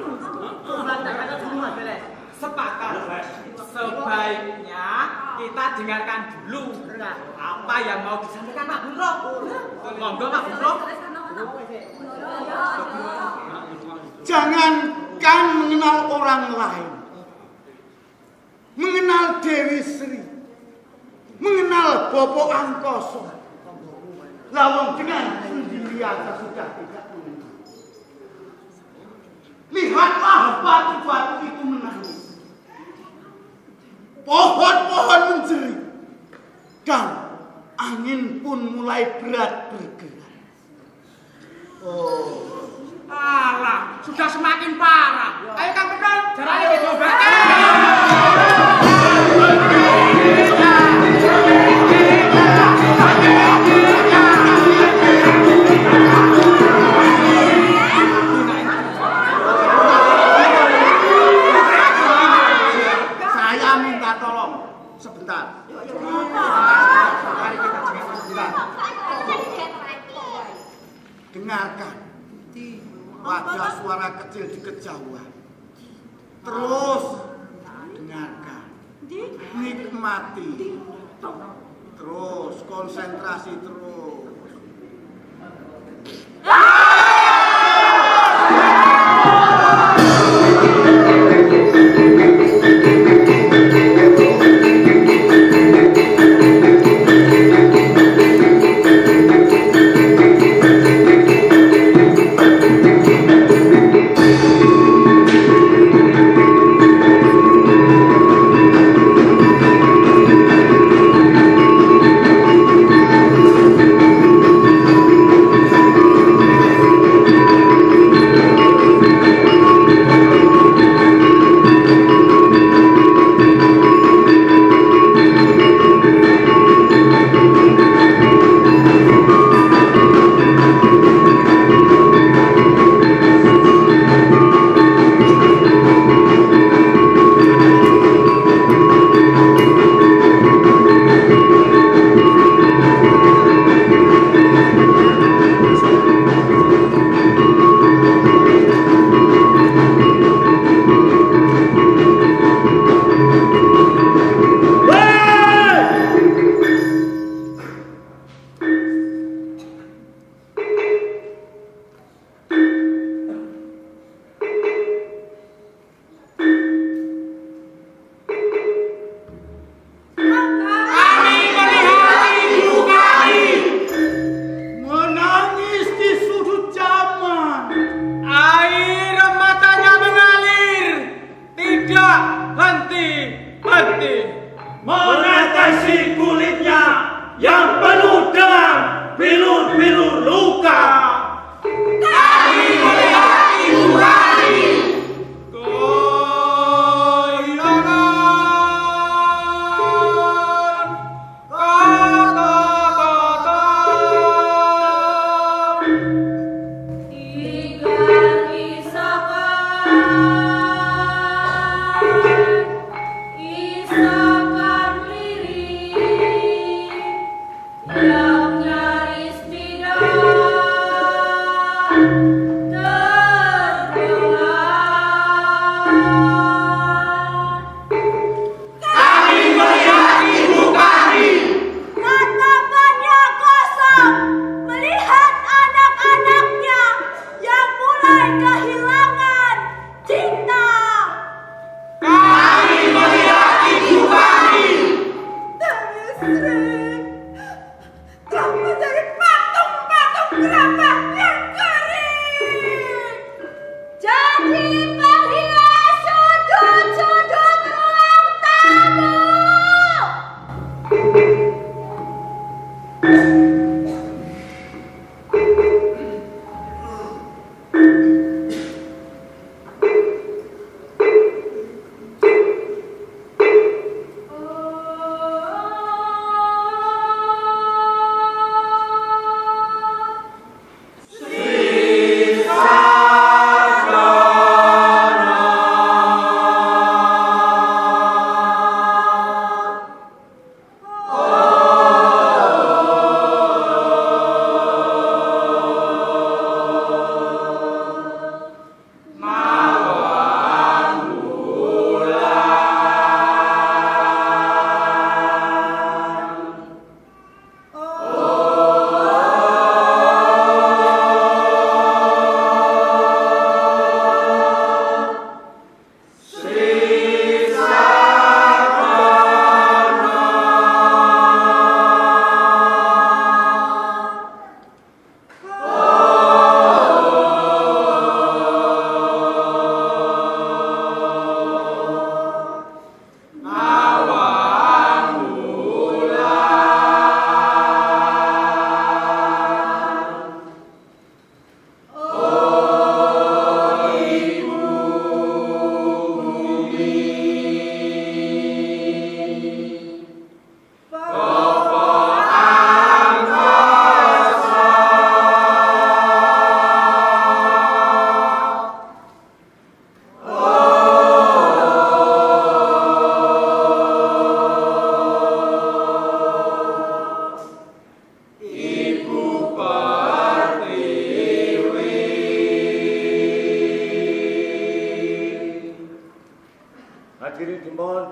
Sepakat. Sebaiknya kita dengarkan dulu apa yang mau disampaikan Pak Guru. Monggo Pak Guru. Jangankan mengenal orang lain, mengenal Dewi Sri, mengenal Bopo Angkoso, lawang dengan sendiri aja sudah tidak mengenal. Lihatlah batu-batu itu menangis, pohon-pohon menjerit, dan angin pun mulai berat bergerak. Oh, alah, sudah semakin parah. Ayo Kang Pedon, caranya dicobakan. Saya minta tolong sebentar. Mari kita dengarkan sebentar. Dengarkan. Ada suara kecil di kejauhan. Terus dengarkan. Nikmati. Terus konsentrasi terus.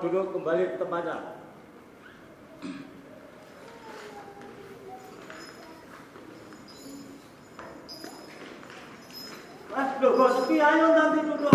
duduk kembali ke tempatnya. Mas, loh, kok sepi ayo nanti duduk.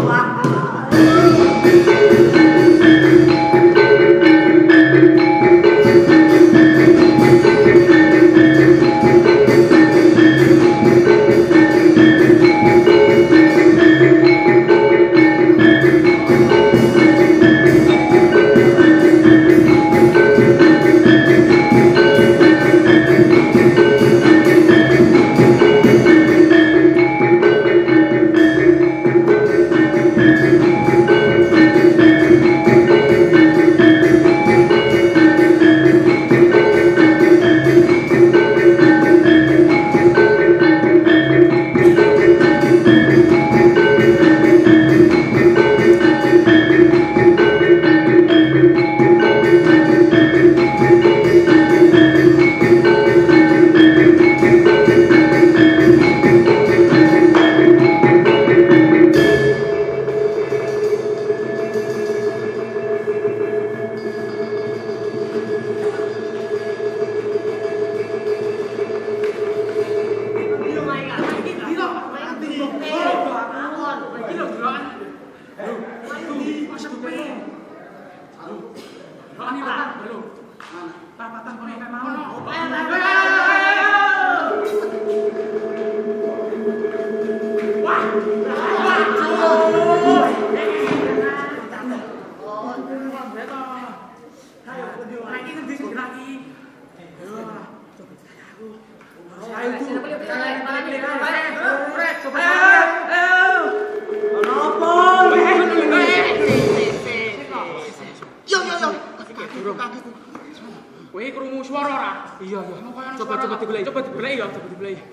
Wih, krungu suara ora? Iya, iya. Coba coba digoleki, coba digoleki ya, coba digoleki.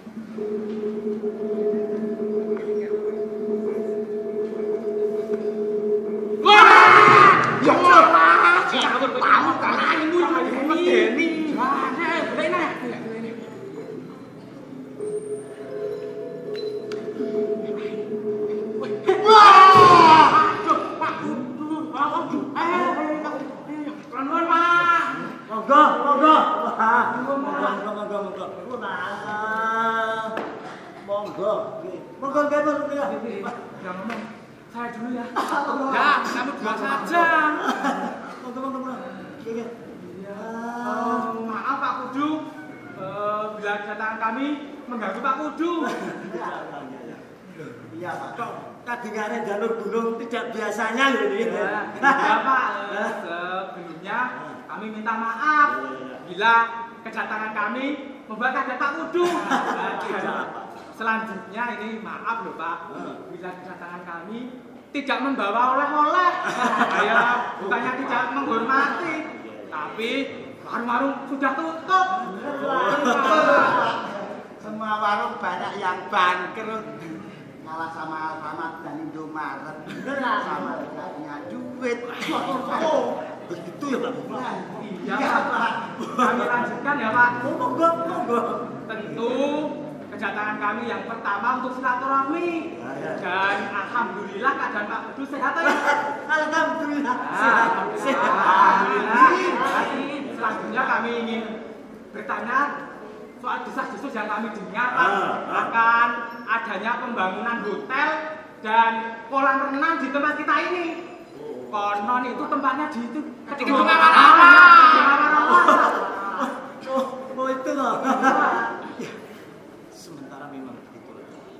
Wah! Ya Allah. Ya ampun, tahu kan ilmu medeni. Wah, nek goleki nek. Wah! Pak. Ayo, pelan-pelan, Pak. Monggo, monggo. Monggo, monggo, monggo, monggo. Nah, monggo. Monggo, nggih, monggo ya. Jangan ngomong. Saya dulu ya. Ya, kamu dua saja. Monggo, monggo, monggo. Nggih, Ya, maaf Pak Kudu. Eh, bila kedatangan kami mengganggu Pak Kudu. Iya, Pak. Kok kadingane jalur gunung tidak biasanya lho ini. Ya, ya Pak. Eh, sebelumnya kami minta maaf bila kedatangan kami membuat kaget Pak Kudu. Selanjutnya ini maaf loh Pak, bila kedatangan kami tidak membawa oleh-oleh. Ya, bukannya tidak menghormati, tapi warung-warung sudah tutup. Semua warung banyak yang bangkrut. Kalah sama Alfamart dan Indomaret. Sama tidak punya duit. Oh, begitu ya Pak? Iya Pak. Kami lanjutkan ya Pak. Monggo, monggo. Tentu kedatangan kami yang pertama untuk silaturahmi. Dan alhamdulillah keadaan Pak Kudu sehat ya. Alhamdulillah. Sehat. Alhamdulillah. Selanjutnya kami ingin bertanya soal desas-desus yang kami dengar Pak, akan adanya pembangunan hotel dan kolam renang di tempat kita ini. Konon itu tempatnya di itu di gedung awal-awal. Oh, oh itu loh. Sementara memang begitu.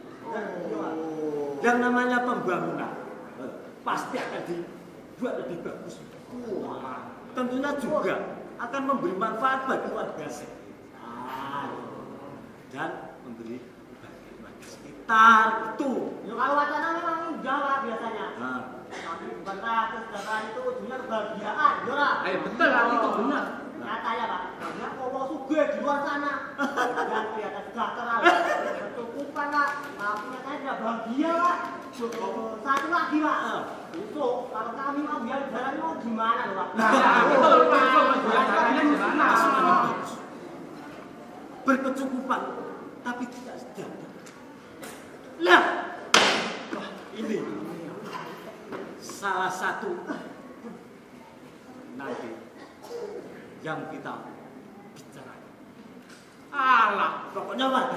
Yang namanya pembangunan pasti akan dibuat lebih bagus. Tentunya juga akan memberi manfaat bagi warga sekitar dan memberi bagi warga sekitar itu. Ya, kalau wacana memang jawab biasanya. Nah. Tapi bukan ratus, dan itu ujungnya kebahagiaan, ya. Eh betul lah, itu benar. Nyata ya Pak, karena kalau suge di luar sana yang kelihatan sejahtera, bercukupan Pak, tapi nyatanya tidak bahagia Pak. Satu lagi Pak, besok kalau kami mau biar jalan mau gimana loh Pak? Nah, betul Pak, biar jalannya gimana? Berkecukupan, tapi tidak sejahtera. Lah, wah ini salah satu yang kita bicarakan. Alah, Pokoknya warga.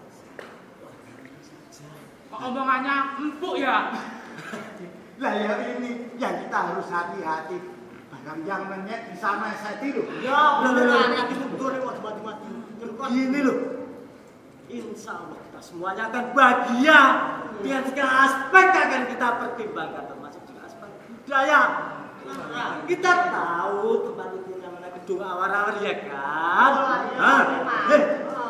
kok omongannya empuk ya? Lah ya ini yang kita harus hati-hati. Barang yang menyek bisa meseti loh. Ya, Loh, loh, loh. benar itu goreng waktu mati-mati. Gini loh, insya Allah kita semuanya akan bahagia. Dengan segala aspek akan kita pertimbangkan, termasuk juga aspek budaya. Nah, kita tahu tempat itu yang mana gedung awar-awar ya kan? Hah? Eh,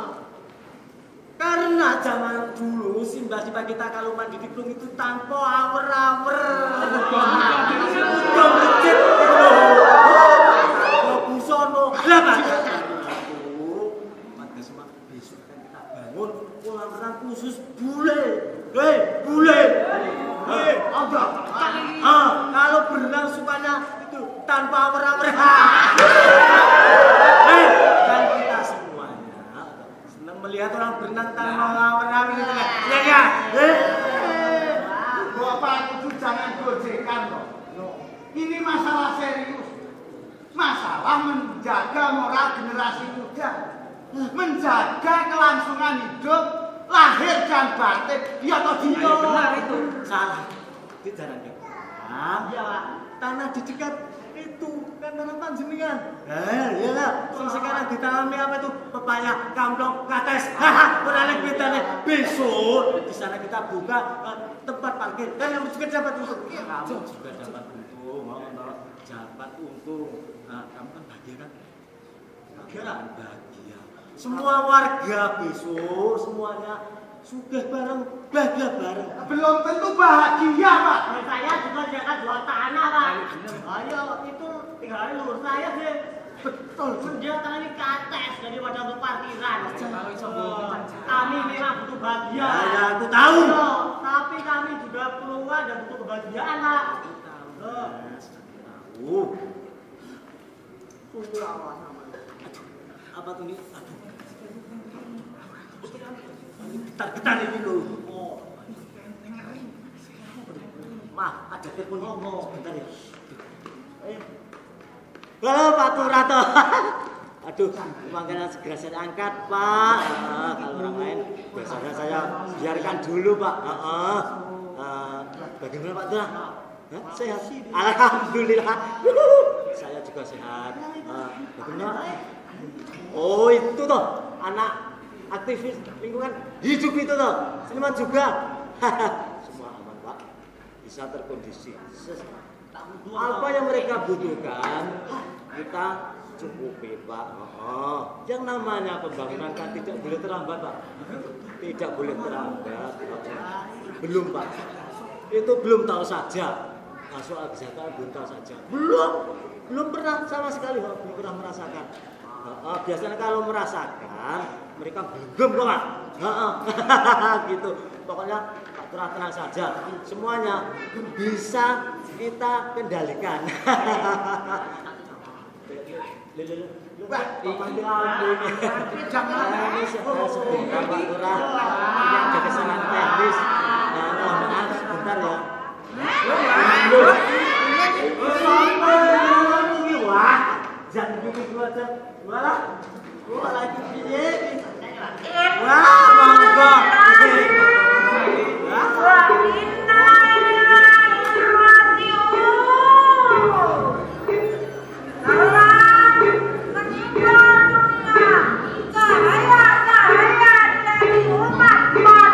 karena zaman dulu simbah-simbah kita kalau mandi di plung itu tanpa awer-awer. Udah becet loh. Busono. Lah makanya itu pada semak besok kan kita bangun kolam renang khusus bule. Hei, bule. Hei, ada. Ah, kalau berenang sukanya itu tanpa awer-awer. Hei, kan kita semuanya senang melihat orang berenang tanpa awer-awer gitu kan. Iya enggak? Hei. Bapak itu jangan gojekan loh. Ini masalah serius. Masalah menjaga moral generasi muda. Menjaga kelangsungan hidup lahir dan batin. Iya atau tidak? Benar itu. Salah. Itu jarang ya. Iya, tanah di dekat itu kan tanah panjenengan. Eh, iya lah. Yang sekarang ditanami apa itu? Pepaya, kamplong, kates. Haha, beralih bedanya. Besok di sana kita buka uh, tempat parkir dan yang juga dapat untung. Kamu juga dapat untung. Mau nggak? Dapat untung. Nah, kamu kan bahagia kan? Bahagia kan? Bahagia. Semua warga besok semuanya sugih bareng, bahagia bareng. Belum tentu bahagia, Pak. Nah, saya juga jangan jual tanah, Pak. Ayo, itu tinggal lurus saya deh. Betul. Menjaga ini kates daripada untuk parkiran. Kami memang butuh bahagia. Ya, ya, aku tahu. Ayo, tapi kami juga perlu uang dan butuh kebahagiaan, Pak. Loh. Tahu. Tunggu awas sama. Apa tuh ini? Aduh. Getar-getar ini loh. Oh. Maaf, ada telepon ngomong sebentar ya. Eh. Halo Pak Turato. Aduh, makanya segera saya angkat Pak. Ah, kalau orang lain biasanya saya biarkan dulu Pak. Ah, ah. Ah, bagaimana Pak Turato? Hah? Sehat? Alhamdulillah. Saya juga sehat. Ah, bagaimana? Oh itu toh anak aktivis lingkungan hidup itu toh, seniman juga. Semua aman Pak, bisa terkondisi. Apa yang mereka butuhkan kita cukupi Pak. Oh, yang namanya pembangunan kan tidak boleh terlambat Pak, tidak boleh terlambat. Belum Pak, itu belum tahu saja. Masuk kesehatan belum tahu saja. Belum, belum pernah sama sekali Pak, belum pernah merasakan. Uh, biasanya kalau merasakan mereka belum Pak. Uh, gitu. Pokoknya Pak Turah tenang saja. Semuanya bisa kita kendalikan. Pak, panggil ampun. Ini sebentar Pak Turah. Ini ada kesalahan teknis. Nah, mohon maaf sebentar ya. Wah, jangan begitu aja. Walah, gua lagi piye? Wah, monggo. Wah, inna ilaihi raji'un. Salam meninggalnya cahaya-cahaya dari umat manusia.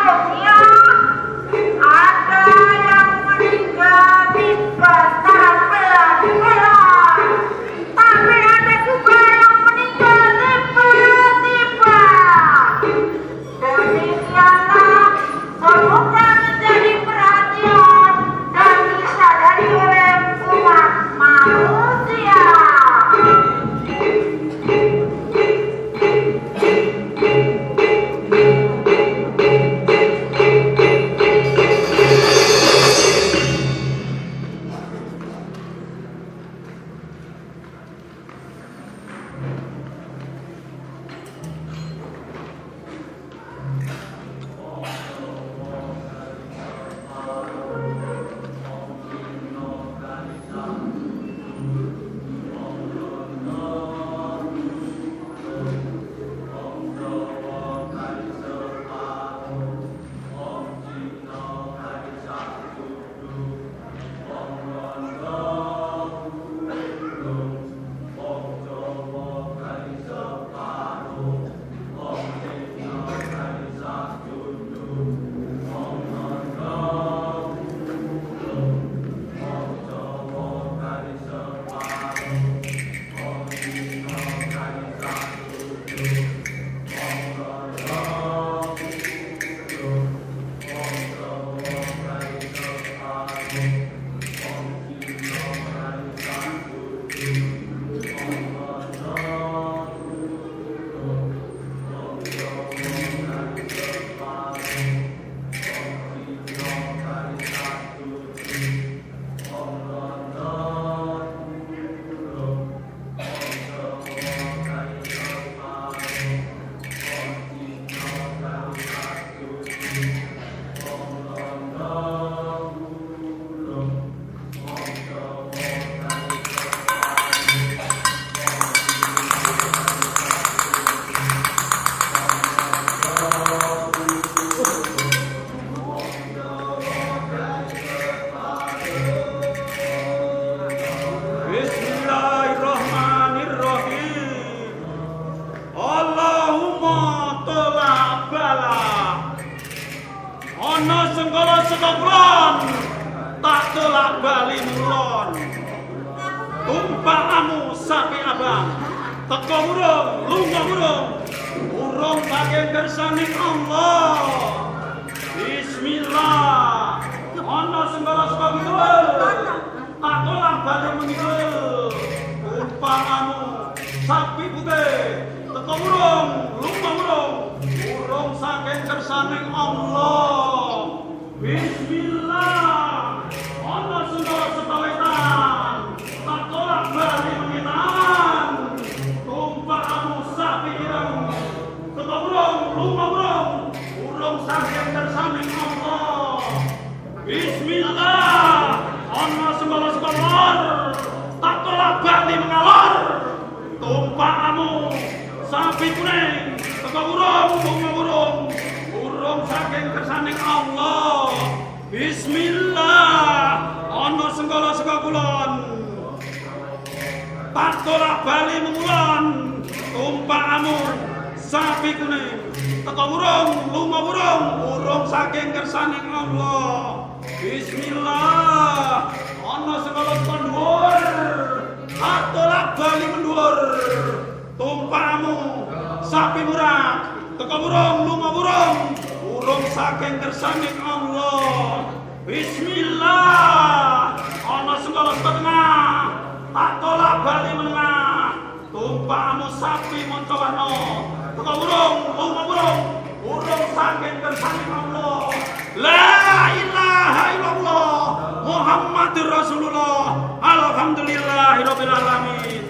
ana senggala saka kulon tak tolak bali mulon. Tumpakamu sapi abang teko burung lunga burung burung bagian kersaning Allah. Bismillah ana senggala saka kulon tak tolak bali mengidul. Tumpakamu sapi putih teko burung lunga burung burung saking kersaning Allah. Bismillah ana senggala saka wetan tak tolak bali mengitan. Tumpakamu sapi ireng teko burung lunga burung burung saking kersaning Allah. Bismillah ana senggala saka lor tak tolak bali mengalor. Tumpakamu sapi kuning teko burung lunga burung burung saking kersaning Allah. Bismillah ana senggala saka kulon tak tolak bali mengulon. Tumpakamu sapi kuning teko burung lunga burung burung saking kersaning Allah. Bismillah ana senggala saka dhuwur tak tolak bali mendhuwur. Tumpakamu sapi murah teko burung lunga burung burung saking kersaning Allah. Bismillah ana senggala saka tengah tak tolak bali menengah. Tumpakamu sapi monco warna teko burung lunga burung burung saking kersaning Allah. La ilaha illallah Muhammadur Rasulullah. Alhamdulillahirabbil alamin.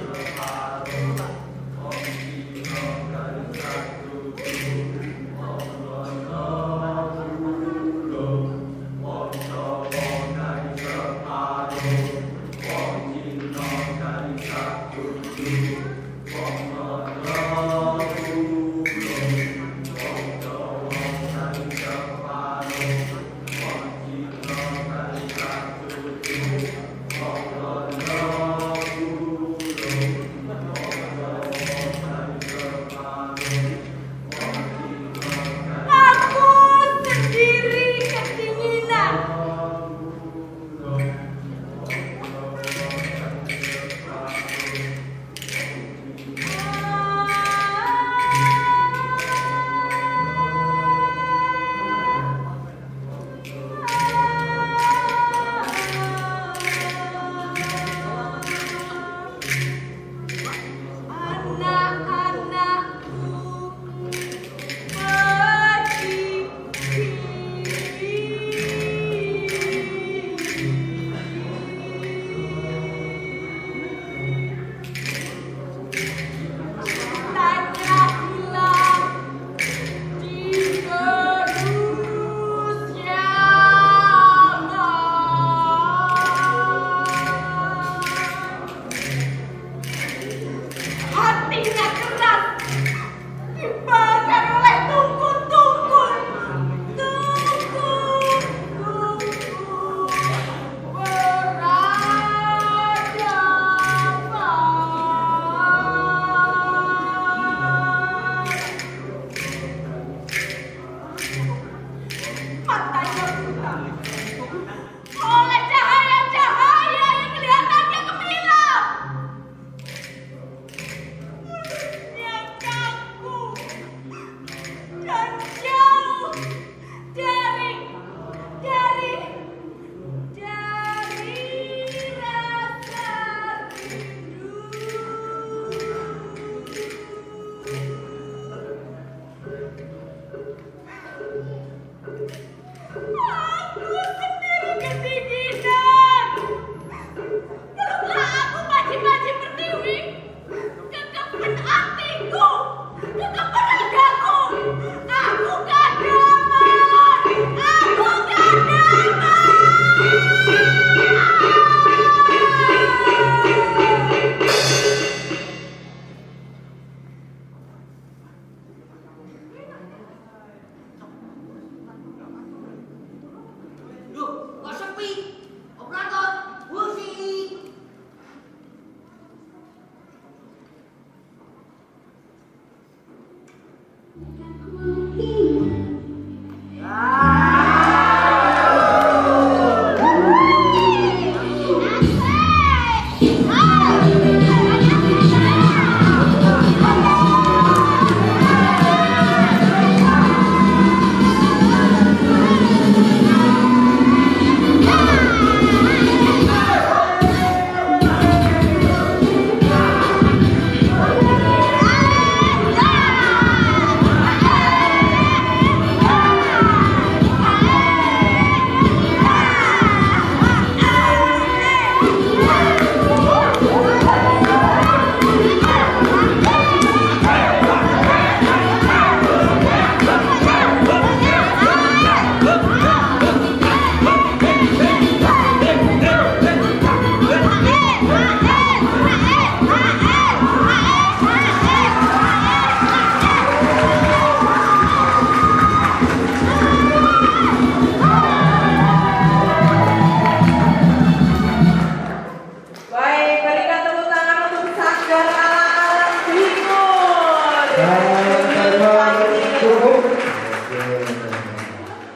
Aku sendiri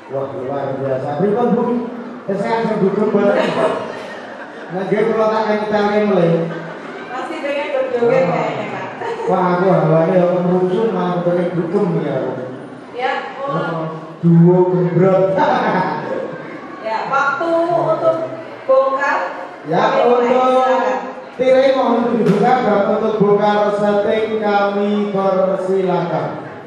Wah luar biasa. Berikut Bu, saya akan duduk bareng. Nah dia kalau tak kayak kita mulai. Masih pengen berjoget kayaknya Kak. Wah aku awalnya merusung malah pengen dugem ya. Ya, oh. Duo gembrot. Ya, waktu untuk bongkar. Ya untuk tirai mohon dibuka dan untuk bongkar setting kami persilakan.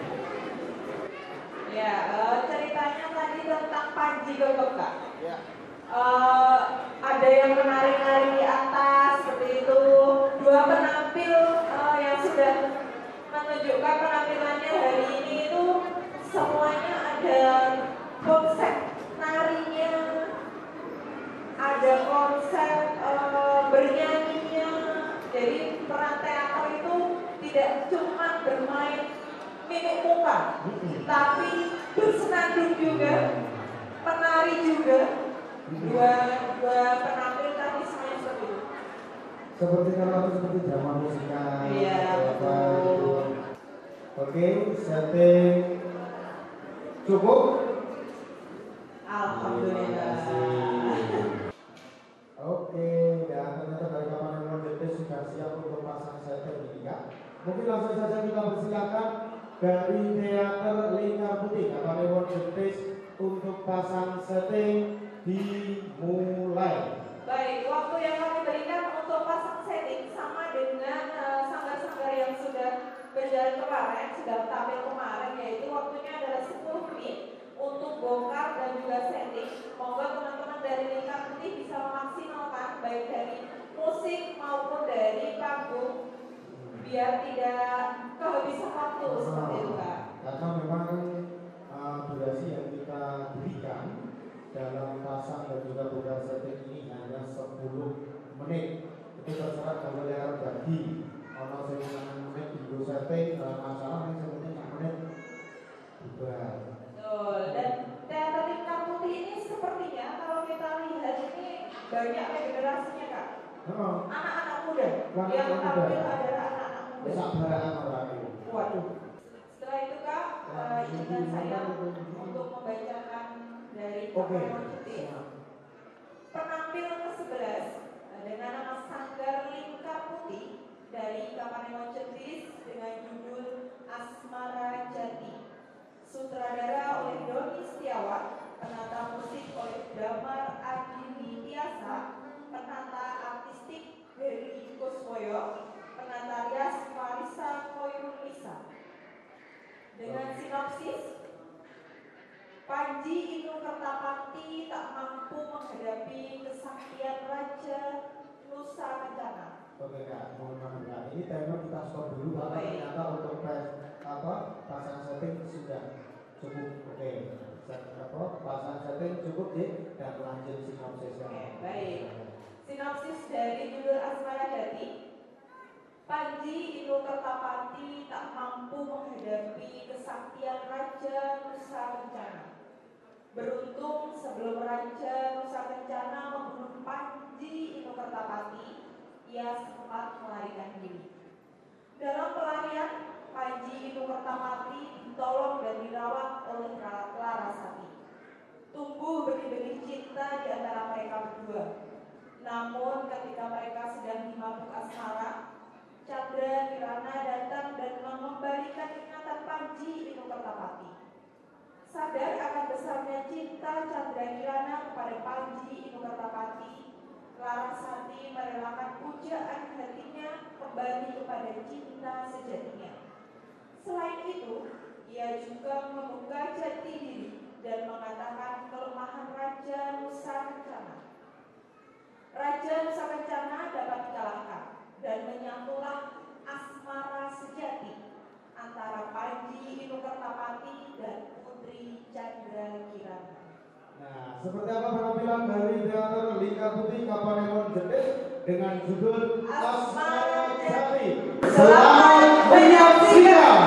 Ya, uh, ceritanya tadi tentang Panji Gogok Kak. Ya. Uh, ada yang menari-nari di atas seperti itu. Dua penampil uh, yang sudah menunjukkan penampilannya hari ini itu semuanya ada konsep narinya, ada konsep uh, bernyanyinya. Jadi peran teater itu tidak cuma bermain mimik muka, tapi bersenandung juga, penari juga. Dua dua penampil tadi semuanya seperti itu. Seperti kalau seperti drama musikal. Iya betul. Oke, setting cukup. Alhamdulillah. Oke, dan ternyata dari Kapan Emon Jetis sudah siap untuk pasang setting ini ya. Mungkin langsung saja kita persilakan dari teater Lingkar Putih Kapan Emon Jetis untuk pasang setting dimulai. Baik, waktu yang kami berikan untuk pasang setting sama dengan uh, sanggar-sanggar yang sudah berjalan kemarin, sudah tampil kemarin, yaitu waktunya adalah sepuluh menit untuk bongkar dan juga setting. Semoga teman-teman dari Lingkar Putih bisa memaksimalkan baik dari musik maupun dari panggung biar tidak kehabisan waktu seperti itu Kak. Karena memang uh, durasi yang kita berikan dalam pasang dan juga bongkar setting ini hanya sepuluh menit. Itu terserah kalau yang bagi ono sing menit di setting dalam masalah yang sebetulnya menit bubar. Betul. Dan teater Lingkar Putih ini sepertinya kalau kita lihat ini banyak regenerasinya Kak. Oh. Anak-anak muda Anak yang muda. tampil adalah anak-anak muda. Sabaran orang itu. Waduh. Setelah itu Kak, uh, izinkan saya untuk membacakan dari Oke. Kapan Jetis. Penampil ke sebelas dengan nama Sanggar Lingkar Putih dari Kapan Jetis dengan judul Asmara Jati. Sutradara oleh Doni Setiawan, penata musik oleh Damar Adi Tiasa, penata artistik Heri Kuswoyo, penata rias Marisa Koirunisa. Dengan sinopsis, Panji Inu Kertapati tak mampu menghadapi kesaktian Raja Nusa Kencana. Oke Kak, mohon maaf Kak. Ini tema kita stop dulu karena ternyata untuk pes, apa pasang setting sudah cukup. Oke, set, apa pasang setting cukup ya dan lanjut sinopsisnya. Oke, baik. Sinopsis dari judul Asmara Jati. Panji Inu Kertapati tak mampu menghadapi kesaktian Raja Nusa Kencana. Beruntung sebelum Raja Nusa Kencana membunuh Panji Inu Kertapati, ia sempat melarikan diri. Dalam pelarian, Panji Inu Kertapati ditolong dan dirawat oleh Larasati. Tumbuh benih-benih cinta di antara mereka berdua. Namun ketika mereka sedang di mabuk asmara, Chandra Kirana datang dan mengembalikan ingatan Panji Inu Kertapati. Sadar akan besarnya cinta Chandra Kirana kepada Panji Inu Kertapati, Larasati merelakan pujaan hatinya kembali kepada cinta sejatinya. Selain itu, ia juga membuka jati diri dan mengatakan kelemahan Raja Nusa Kencana. Raja Nusa Kencana dapat dikalahkan dan menyatulah asmara sejati antara Panji Inu Kertapati dan Putri Chandra Kirana. Nah, seperti apa penampilan dari teater Lingkar Putih Kapan Emon Jetis dengan judul Asmara Jati. Selamat menyaksikan.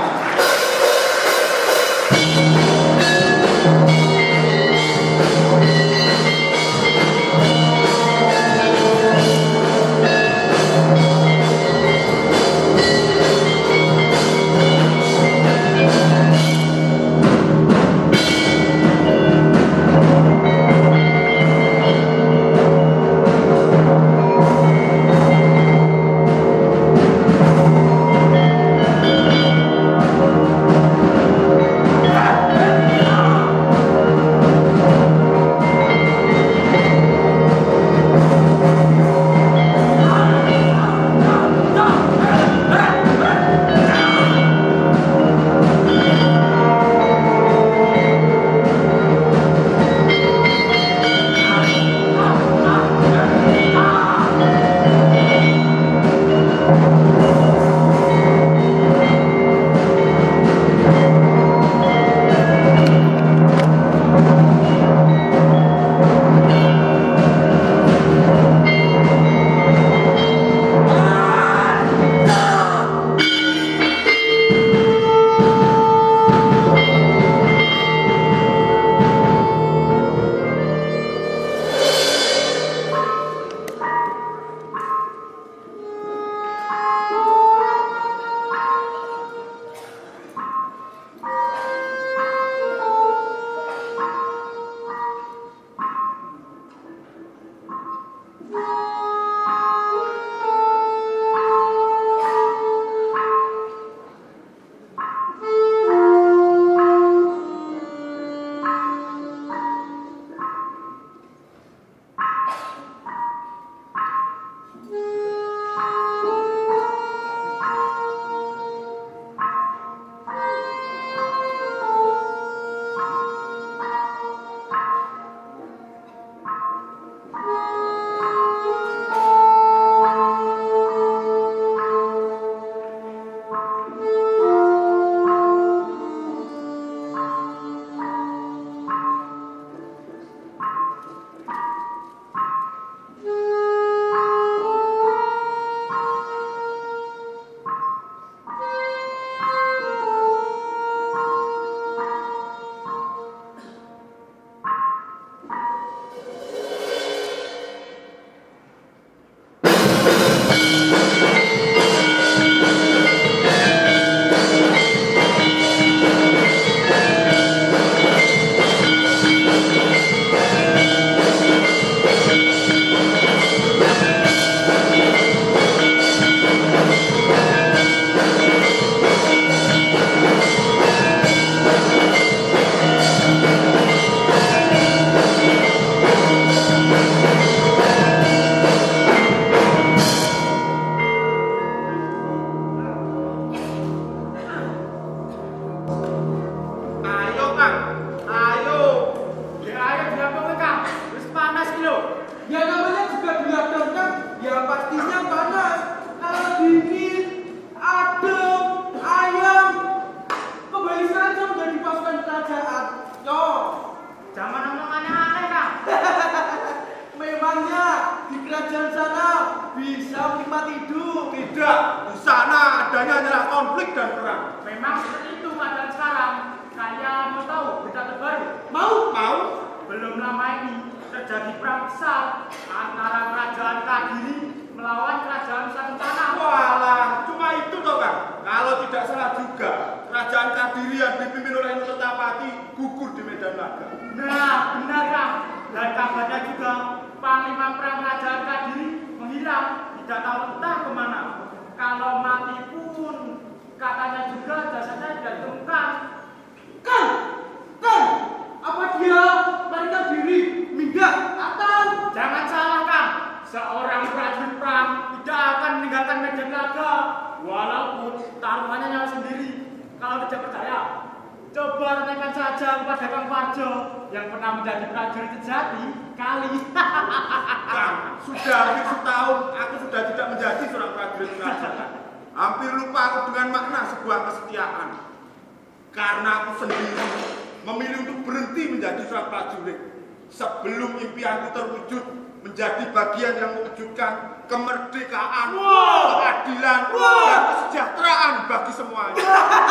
Tidak, di sana adanya adalah konflik dan perang. Memang seperti itu keadaan sekarang. Saya mau tahu berita terbaru. Mau? Mau? Belum lama ini terjadi perang besar antara kerajaan Kadiri melawan kerajaan Nusa Kencana. Walah, cuma itu toh Kang. Kalau tidak salah juga, kerajaan Kadiri yang dipimpin oleh Nurtapati gugur di medan laga. Nah, benar Kang. Dan kabarnya juga panglima perang kerajaan Kadiri menghilang, tidak tahu entah kemana. Kalau mati pun katanya juga jasadnya tidak ditemukan. Kang, Kang, apa dia melarikan diri, minggat atau? Jangan salah Kang, seorang prajurit perang tidak akan meninggalkan medan laga walaupun taruhannya nyawa sendiri. Kalau tidak percaya, coba tanyakan saja kepada Kang Parjo yang pernah menjadi prajurit sejati kali. Kang, sudah hampir setahun aku sudah tidak menjadi seorang prajurit kerajaan. Hampir lupa aku dengan makna sebuah kesetiaan. Karena aku sendiri memilih untuk berhenti menjadi seorang prajurit sebelum impianku terwujud menjadi bagian yang mewujudkan kemerdekaan, wow, keadilan, wow, dan kesejahteraan bagi semuanya.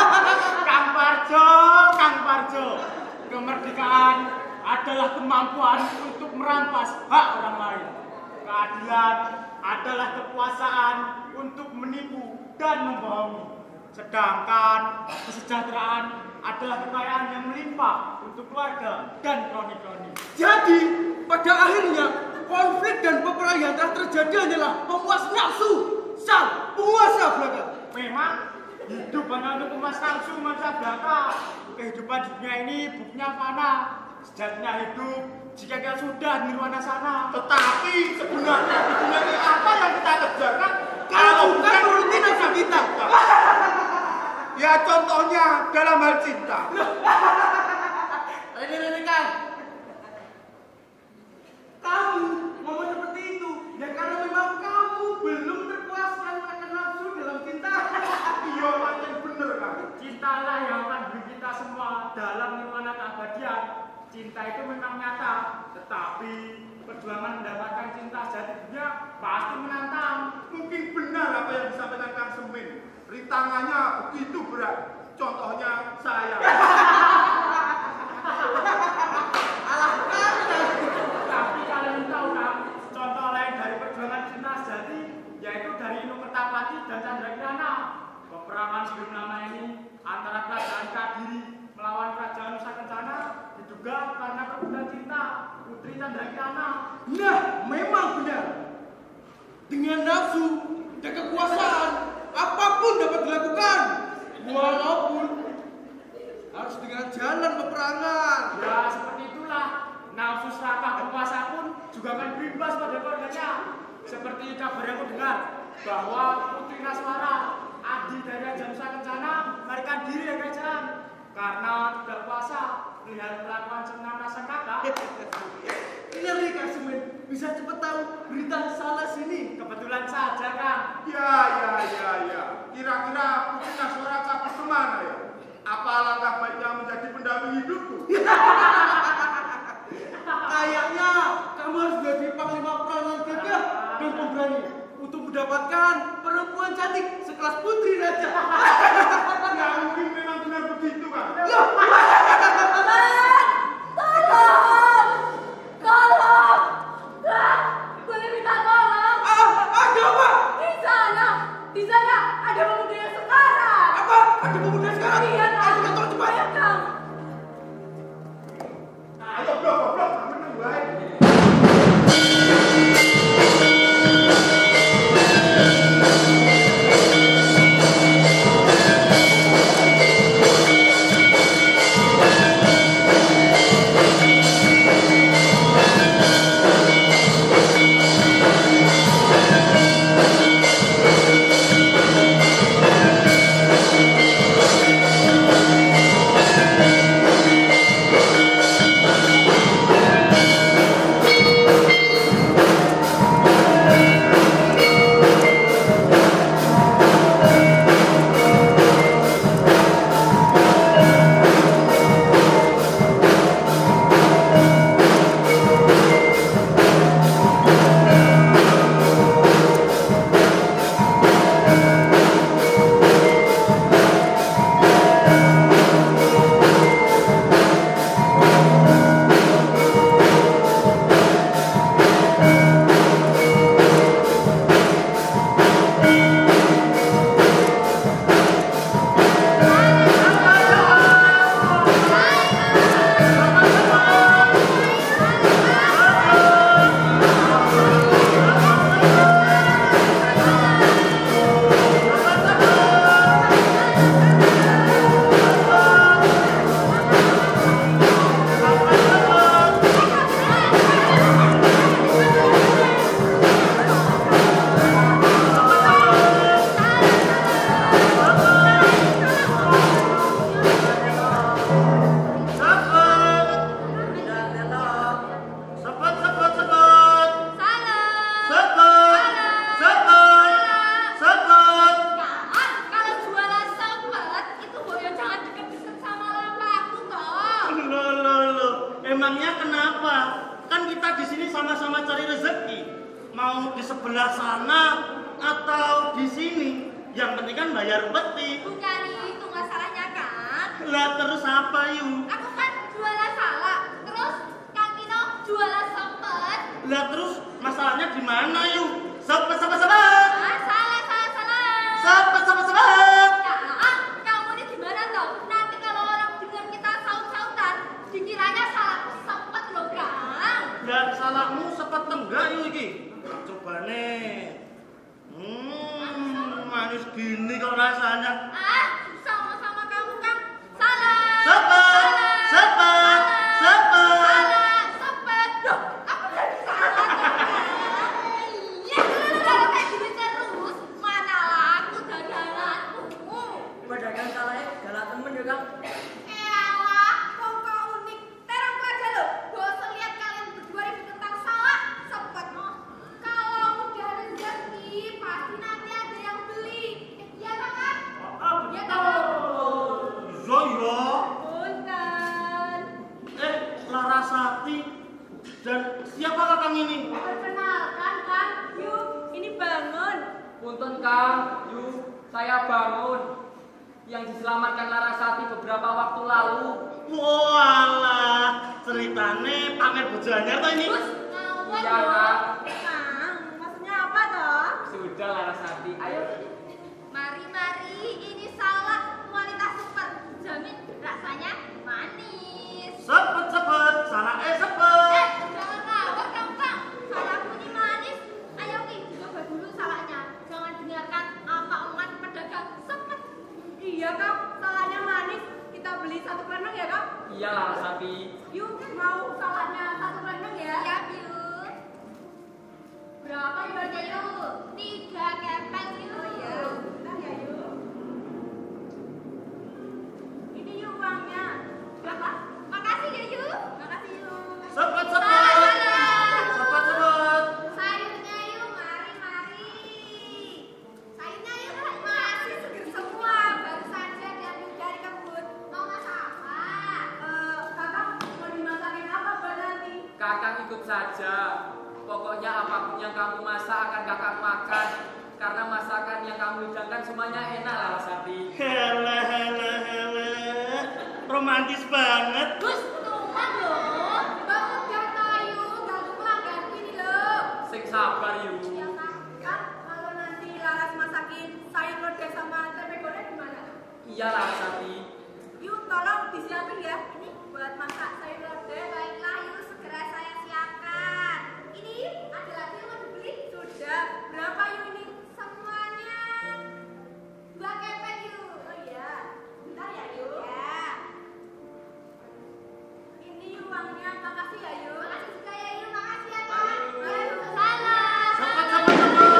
Kang Parjo, Kang Parjo, kemerdekaan adalah kemampuan untuk merampas hak orang lain. Keadilan adalah kekuasaan untuk menipu dan membohongi. Sedangkan kesejahteraan adalah kekayaan yang melimpah untuk keluarga dan kroni-kroni. Jadi, pada akhirnya konflik dan peperangan yang telah terjadi hanyalah pemuas nafsu sang penguasa belaka. Memang hidup hanya untuk pemuas nafsu masa belaka. Kehidupan di dunia ini buktinya fana. Sejatinya hidup jika kita sudah di nirwana sana. Tetapi sebenarnya di dunia ini apa yang kita kerjakan kalau bukan menuruti nafsu kita? Ya contohnya dalam hal cinta. Ini ini kan. Kamu ngomong seperti itu ya karena memang kamu belum terpuaskan akan nafsu dalam cinta. Iya, yang bener kan. Cintalah yang akan beri kita semua dalam nirwana keabadian. Cinta itu memang nyata, tetapi perjuangan mendapatkan cinta sejati dunia pasti menantang. Mungkin benar apa yang disampaikan Kang Semin. Rintangannya begitu berat. Contohnya saya. Tapi kalian tahu kan, contoh lain dari perjuangan cinta sejati yaitu dari Nurtapati dan Candrakirana. Peperangan sebelum lama ini antara kerajaan Kadiri melawan kerajaan Nusa Kencana diduga karena perebutan cinta Putri Candrakirana. Nah, memang benar. Dengan nafsu dan kekuasaan, apapun dapat dilakukan, walaupun harus dengan jalan peperangan. Ya, seperti itulah. Nafsu serakah berkuasa pun juga akan berimbas pada keluarganya. Seperti kabar yang aku dengar bahwa Putri Naswara, adik dari Raja Nusa Kencana, melarikan diri dari kerajaan karena tidak puasa melihat kelakuan senang rasa kakak. Ngeri Kak Semin, bisa cepat tahu berita sana sini. Kebetulan saja Kang. Ya, ya, ya, ya. Kira-kira Putri Naswara kapan kemana ya? Apa langkah baiknya menjadi pendamping hidupku? Kayaknya kamu harus jadi panglima perang yang gagah dan pemberani untuk mendapatkan perempuan cantik sekelas Putri Raja. Ya mungkin memang benar begitu kan? Tolong! Tolong! Kak, boleh minta tolong? Ah, ada apa? Di sana, di sana ada pemuda yang sekarat. Apa? Ada pemuda sekarang? Iya, Kang. Ayo kita tolong cepat. Ayo, Kang. apa? Kan kita di sini sama-sama cari rezeki. Mau di sebelah sana atau di sini, yang penting kan bayar peti. Bukan itu masalahnya kan? Lah terus apa Yu? Aku kan jualan salak, terus Kang Kino jualan sepet. Lah terus masalahnya di mana Yu? Sepet sepet sepet. Ah, salah salah salah. Sepet sepet sepet. Ya, ah, kamu ini gimana toh? Nanti kalau orang dengar kita saut-sautan, dikiranya salah sepet loh Kang. Lah salahmu sepet enggak Yu iki? Coba nih. Hmm, manis gini kok rasanya. Ah, sama-sama kamu Kang. Salah. Sepet, sepet, sepet. Salah, sepet. Loh, aku jadi salah. Iya, kalau kayak gini terus, mana laku daganganmu? Pedagang salahnya jalan temen ya Kang. Elah, kok kau unik. Terangku aja loh. Bosan lihat kalian berdua ribut tentang salah, sepet. Kalau udah rezeki, pasti nanti ada yang beli. Iya kan? Iya kan? Iya ya. Punten. Eh, Larasati. Dan siapa kakang ini? Perkenalkan kan, yuk ini bangun. Punten Kang, yuk saya bangun. Yang diselamatkan Larasati beberapa waktu lalu. Walah, ceritane pamer bojanya toh ini. Terus ngawur Iya, loh. Kak. Kang, maksudnya apa toh? Sudah Larasati, ayo. Mari-mari, ini salak kualitas super. Jamin rasanya manis. Sepet sepet, salah eh sepet. Eh, jangan ngawur dong Kang. Salakku ini manis. Ayo Ki, coba dulu salaknya. Jangan dengarkan apa omongan pedagang sepet. Iya Kang, salaknya manis. Kita beli satu kelenong ya Kang? Iya Larasati. Yuk, mau salaknya satu kelenong ya? Siap yuk. Berapa jualnya yuk? Tiga kepeng yuk. Oh iya, bentar ya yuk. Ini yuk uangnya. Berapa? Makasih ya yuk. Makasih yuk. Sepet sepet. Salah. Sepet sepet. Sayurnya yuk, mari mari. Sayurnya yuk, masih seger semua. Baru saja diambil dari kebun. Mau masak apa? Eh, kakak mau dimasakin apa buat nanti? Kakak ikut saja. Pokoknya apapun yang kamu masak akan kakak makan. Karena masakan yang kamu hidangkan semuanya enak Larasati. Hele hele hele. Romantis banget. Gus, tuhan loh. Bangun gak kayu, ganggu pelanggan gini loh. Sing sabar yuk. Ya kan, kan kalau nanti Laras masakin sayur lodeh sama tempe goreng gimana? Iya Larasati. Yuk tolong disiapin ya. Ini buat masak sayur lodeh. Baiklah, yuk segera saya siapkan. Ini ada lagi yang mau dibeli? Sudah. Berapa yuk ini? Semuanya dua kepeng yuk. Oh iya. Bentar ya yuk. Ya. Ini uangnya. Makasih ya yuk. Makasih juga ya yuk. Makasih ya Kak. Waalaikumsalam. Sepet sepet sepet.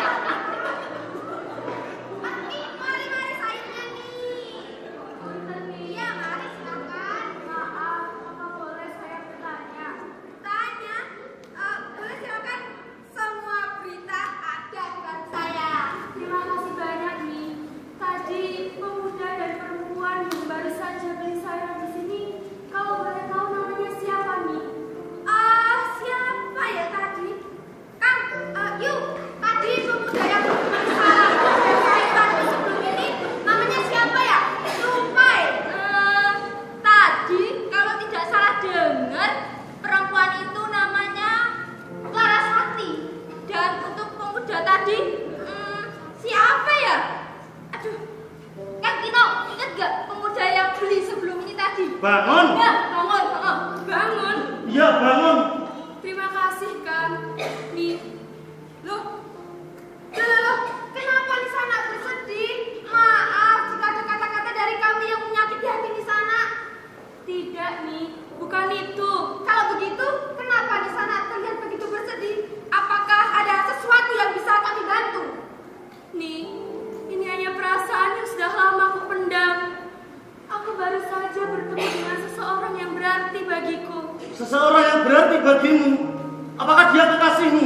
Mari, mari, mari sayurnya nih. Punten nih. Iya, mari silakan. Maaf, apa boleh saya bertanya? Tanya? Eh, boleh silakan. Semua berita ada di baru saya. Terima kasih banyak nih. Tadi pemuda dan perempuan yang baru saja beli sayuran di sini. Kalau boleh tahu namanya siapa nih? Ah, siapa ya tadi? Kang, eh, yuk. Tadi pemuda yang beli sayuran dan sayuran di sebelum ini namanya siapa ya? Lupa ya? Eh, tadi kalau tidak salah dengar perempuan itu namanya Larasati. Dan untuk pemuda tadi, hmm, siapa ya? Aduh, Kang Kino, ingat gak pemuda yang beli sebelum ini tadi? Bangun. Ya, bangun, oh, bangun. Iya bangun. Terima kasih Kang. Nih, loh, loh, loh, loh, kenapa di sana bersedih? Maaf jika ada kata-kata dari kami yang menyakiti hati di sana. Tidak nih, bukan itu. Kalau begitu, kenapa di sana terlihat begitu bersedih? Apakah ada sesuatu yang bisa kami bantu? Nih, ini hanya perasaan yang sudah lama aku pendam. Aku baru saja bertemu dengan seseorang yang berarti bagiku. Seseorang yang berarti bagimu. Apakah dia kekasihmu?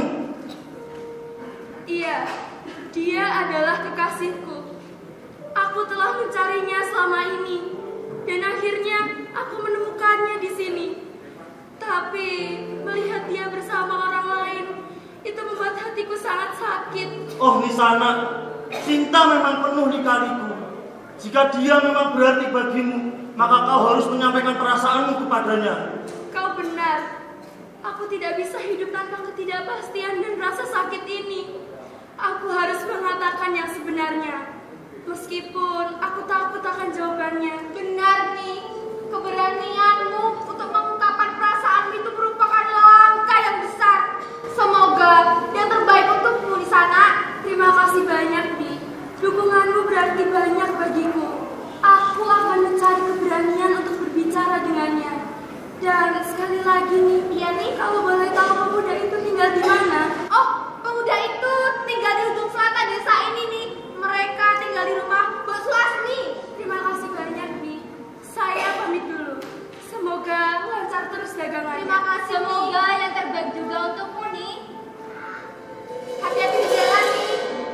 Iya, dia adalah kekasihku. Aku telah mencarinya selama ini, dan akhirnya aku menemukannya di sini. Tapi melihat dia bersama orang lain itu membuat hatiku sangat sakit. Oh Nisana, cinta memang penuh lika-liku. Jika dia memang berarti bagimu, maka kau harus menyampaikan perasaanmu kepadanya. Kau benar. Aku tidak bisa hidup tanpa ketidakpastian dan rasa sakit ini. Aku harus mengatakan yang sebenarnya. Meskipun aku takut akan jawabannya. Benar nih, keberanianmu untuk mengungkapkan perasaanmu itu merupakan langkah yang besar. Semoga yang terbaik untukmu di sana. Terima kasih banyak, Bi. Dukunganmu berarti banyak bagiku. Aku akan mencari keberanian untuk berbicara dengannya. Dan sekali lagi nih, iya nih, kalau boleh tahu pemuda itu tinggal di mana? Oh, pemuda itu tinggal di ujung selatan desa ini nih. Mereka tinggal di rumah Mbak Sulasmi. Terima kasih banyak, Bi. Saya pamit dulu. Semoga lancar terus dagangannya. Terima kasih. Semoga yang terbaik juga untukmu nih. Hati-hati di jalan nih.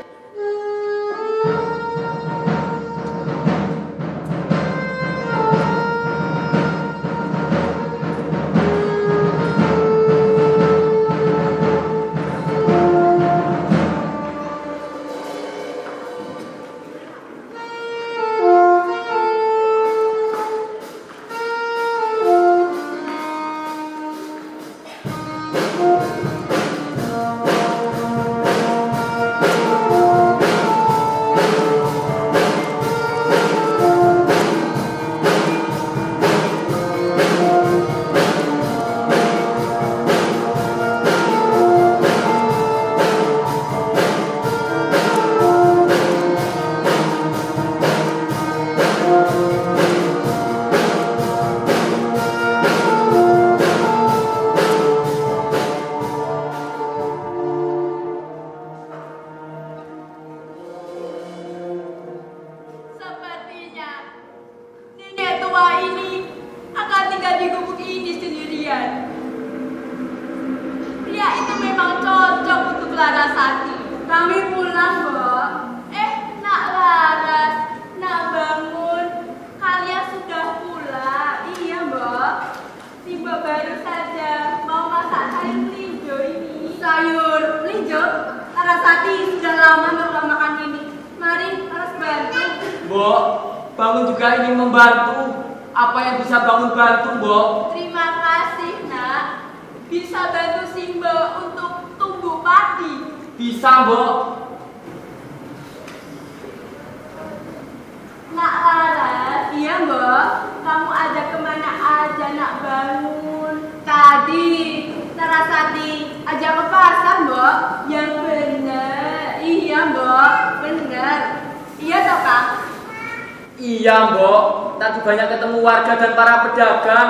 Iya, Mbok. Tadi banyak ketemu warga dan para pedagang.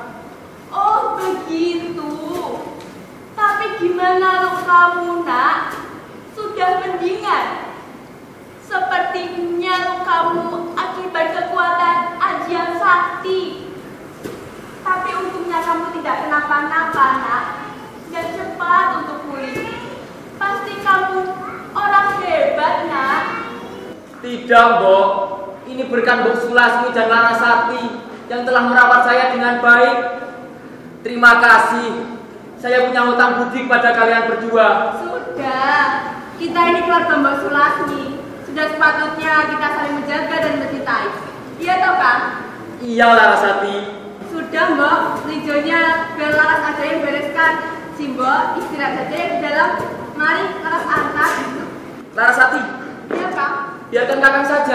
Oh, begitu. Tapi gimana lo kamu, Nak? Sudah mendingan? Sepertinya lo kamu akibat kekuatan ajian sakti. Tapi untungnya kamu tidak kenapa-napa, Nak. Dan cepat untuk pulih. Pasti kamu orang hebat, Nak. Tidak, Mbok. Ini berkat Mbok Sulasmi dan Larasati yang telah merawat saya dengan baik. Terima kasih. Saya punya hutang budi kepada kalian berdua. Sudah. Kita ini keluarga Mbok Sulasmi. Sudah sepatutnya kita saling menjaga dan mencintai. Iya toh, Kang? Iya, Larasati. Sudah, Mbok. Lijonya biar Laras aja yang bereskan. Si Mbok istirahat saja di dalam. Mari Laras antar. Larasati. Iya, Kang. Biarkan Kakang saja.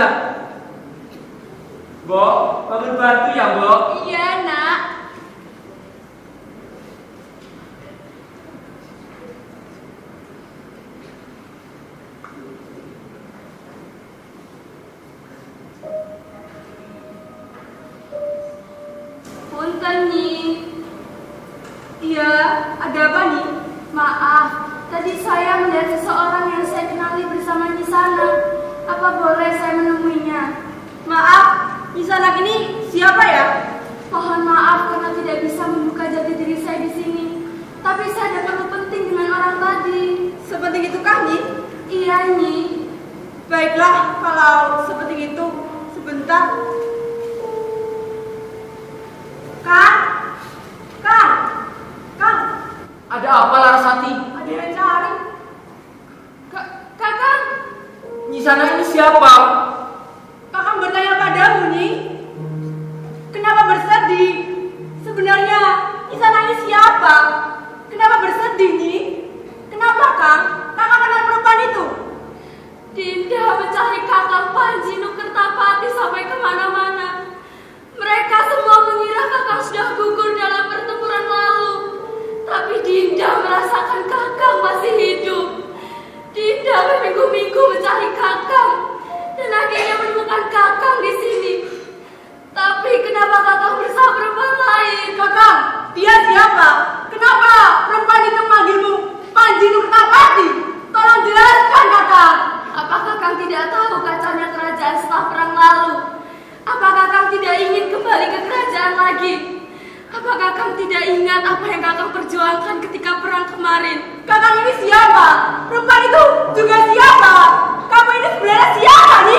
Mbok, bangun bantu ya, Mbok? Iya, Nak. Punten nih. Iya, ada apa nih? Maaf, tadi saya melihat seseorang yang saya kenali bersama di sana. Apa boleh saya menemuinya? Maaf, di sana ini siapa ya? Mohon maaf karena tidak bisa membuka jati diri saya di sini. Tapi saya ada perlu penting dengan orang tadi. Seperti itu kah, Nyi? Iya, Nyi. Baiklah, kalau seperti itu, sebentar. Kak, Kak, Ada apa Larasati? Ada yang cari. Kakang. Nyisana ini siapa? Kakang bertanya padamu nih. Kenapa bersedih? Sebenarnya Nyisana ini siapa? Kenapa bersedih nih? Kenapa Kang? Kakang kenal perempuan itu? Dinda mencari Kakang Panji Nukertapati sampai kemana-mana. Mereka semua mengira Kakang sudah gugur dalam pertempuran lalu. Tapi Dinda merasakan Kakang masih hidup. Dinda berminggu-minggu mencari Kakang dan akhirnya menemukan Kakang di sini. Tapi kenapa Kakang bersama perempuan lain? Kakang, dia siapa? Kenapa perempuan itu memanggilmu Panji Nukertapati? Tolong jelaskan Kakang. Apa Kakang tidak tahu kacanya kerajaan setelah perang lalu? Apa Kakang tidak ingin kembali ke kerajaan lagi? Apa Kakang tidak ingat apa yang Kakang perjuangkan ketika perang kemarin? Kakang ini siapa? Perempuan itu juga siapa? Kamu ini sebenarnya siapa nih?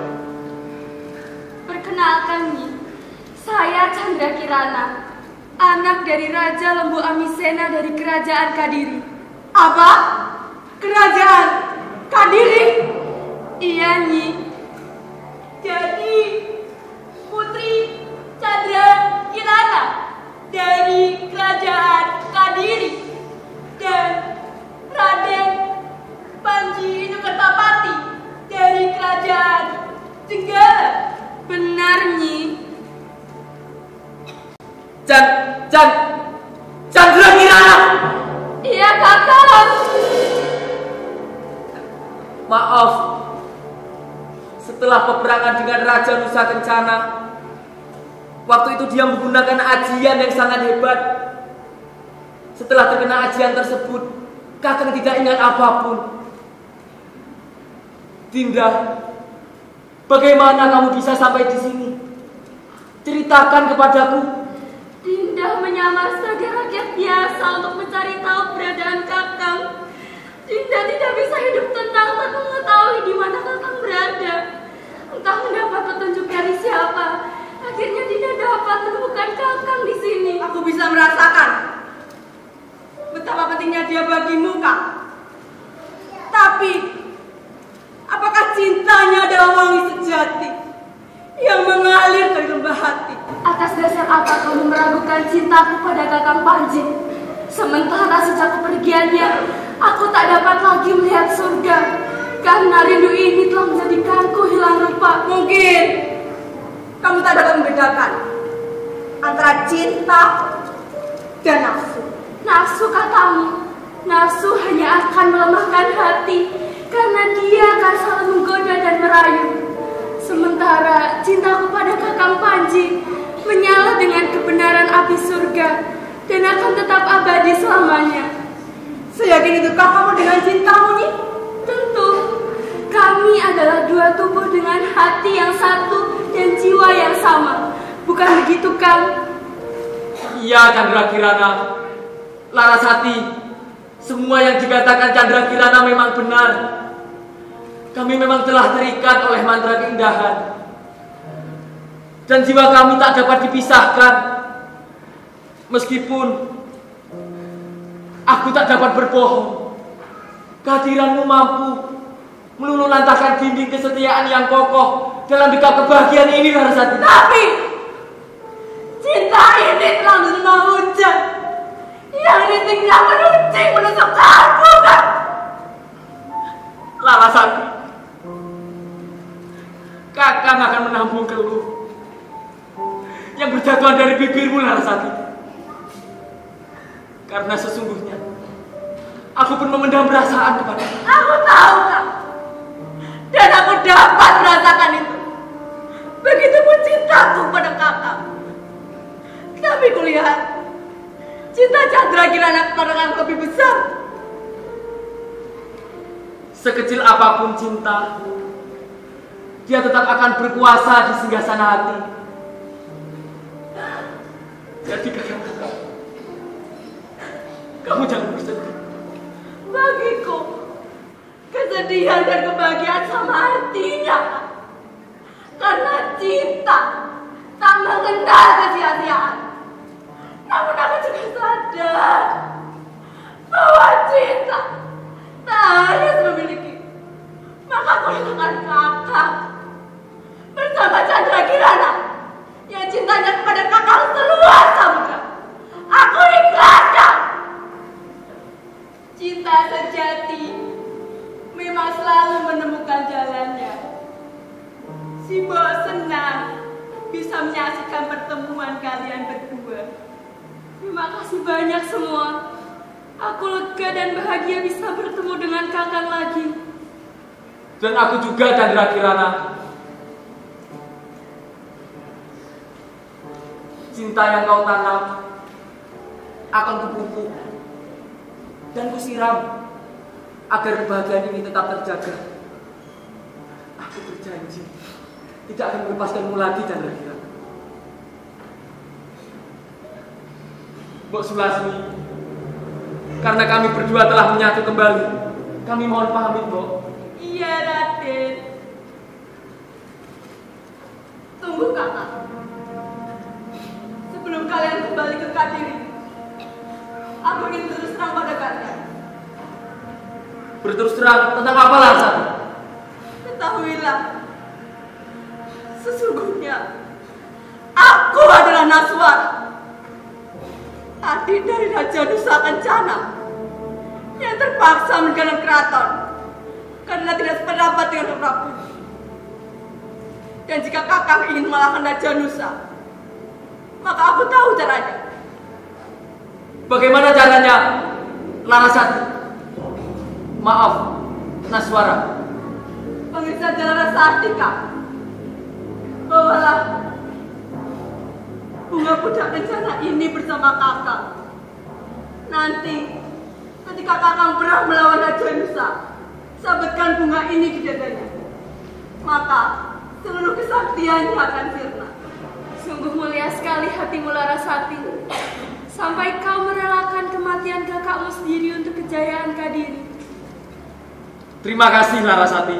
Perkenalkan nih, saya Chandra Kirana, anak dari Raja Lembu Amisena dari Kerajaan Kadiri. Apa? Kerajaan Kadiri? Iya Nyi. Jadi Putri Chandra Kirana dari Kerajaan Kadiri dan Raden Panji Nukertapati dari Kerajaan Jenggala. Benar Nyi. Chan, Chan, Chandra Kirana. Iya Kakang. Maaf, setelah peperangan dengan Raja Nusa Kencana, waktu itu dia menggunakan ajian yang sangat hebat. Setelah terkena ajian tersebut, Kakang tidak ingat apapun. Dinda, bagaimana kamu bisa sampai di sini? Ceritakan kepadaku. Dinda menyamar sebagai rakyat biasa untuk mencari tahu keberadaan Kakang. Dinda tidak bisa hidup tenang tanpa mengetahui di mana Kakang berada. Entah mendapat petunjuk dari siapa. Akhirnya Dinda dapat menemukan Kakang di sini. Aku bisa merasakan betapa pentingnya dia bagimu, Kak. Tapi apakah cintanya adalah wangi sejati yang mengalir dari lembah hati? Atas dasar apa kamu meragukan cintaku pada Kakang Panji? Sementara sejak kepergiannya, aku tak dapat lagi melihat surga. Karena rindu ini telah menjadikanku hilang rupa. Mungkin kamu tak dapat membedakan antara cinta dan nafsu. Nafsu katamu, nafsu hanya akan melemahkan hati karena dia akan selalu menggoda dan merayu. Sementara cintaku pada Kakang Panji menyala dengan kebenaran api surga dan akan tetap abadi selamanya. Seyakin itukah kamu dengan cintamu nih? Tentu. Kami adalah dua tubuh dengan hati yang satu dan jiwa yang sama. Bukan begitu, Kang? Iya, Chandra Kirana. Larasati, semua yang dikatakan Chandra Kirana memang benar. Kami memang telah terikat oleh mantra keindahan. Dan jiwa kami tak dapat dipisahkan. Meskipun aku tak dapat berbohong, kehadiranmu mampu meluluhlantahkan dinding kesetiaan yang kokoh dalam dekat kebahagiaan ini, Larasati. Tapi cinta ini telah menerima hujan yang rintiknya menuncing menusuk kalbu, kan? Larasati, Kakang akan menampung keluh yang berjatuhan dari bibirmu, Larasati. Karena sesungguhnya aku pun memendam perasaan kepadamu. Aku tahu, Kak. Dan aku dapat merasakan itu. Begitupun cintaku pada Kakak. Tapi kulihat cinta Chandra Kirana kepada Kakak lebih besar. Sekecil apapun cinta, dia tetap akan berkuasa di singgasana hati. Jadi Kakak, kamu jangan bersedih. Bagiku, kesedihan dan kebahagiaan sama artinya. Karena cinta tak mengenal kesia-siaan. Namun aku juga sadar Cinta sejati memang selalu menemukan jalannya. Si Mbok senang bisa menyaksikan pertemuan kalian berdua. Terima kasih banyak semua. Aku lega dan bahagia bisa bertemu dengan Kakang lagi. Dan aku juga, Chandra Kirana. Cinta yang kau tanam akan kupupuk dan kusiram agar kebahagiaan ini tetap terjaga. Aku berjanji tidak akan melepaskanmu lagi, Chandra Kirana. Mbok Sulasmi, karena kami berdua telah menyatu kembali, kami mohon pamit, Mbok. Iya, Raden. Tunggu, Kakak. Sebelum kalian kembali ke Kadiri, aku ingin terus terang pada kalian. Berterus terang tentang apa, Larasati? Ketahuilah, sesungguhnya aku adalah Naswara, adik dari Raja Nusa Kencana yang terpaksa meninggalkan keraton karena tidak sependapat dengan Prabu. Dan jika Kakang ingin mengalahkan Raja Nusa, maka aku tahu caranya. Bagaimana caranya, Larasati? Maaf, Naswara. Panggil saja Larasati, Kak. Bawalah bunga pudak kencana ini bersama Kakang. Nanti, ketika Kakang perang melawan Raja Nusa, sabetkan bunga ini di dadanya. Maka, seluruh kesaktiannya akan sirna. Sungguh mulia sekali hatimu, Larasati. Sampai kau merelakan kematian kakakmu sendiri untuk kejayaan Kadiri. Terima kasih, Larasati.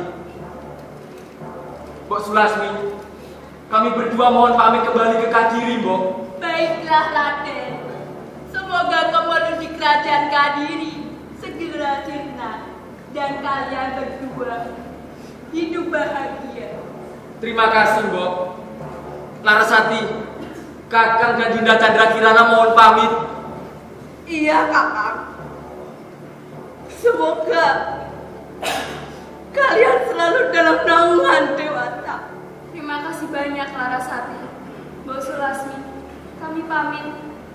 Mbok Sulasmi, kami berdua mohon pamit kembali ke Kadiri, Mbok. Baiklah, Raden. Semoga kemudian di kerajaan Kadiri segera sirna dan kalian berdua hidup bahagia. Terima kasih, Mbok. Larasati, Kakang dan Dinda Chandra Kirana mohon pamit. Iya, Kakang. Semoga kalian selalu dalam naungan dewata. Terima kasih banyak, Larasati. Mbok Sulasmi, kami pamit.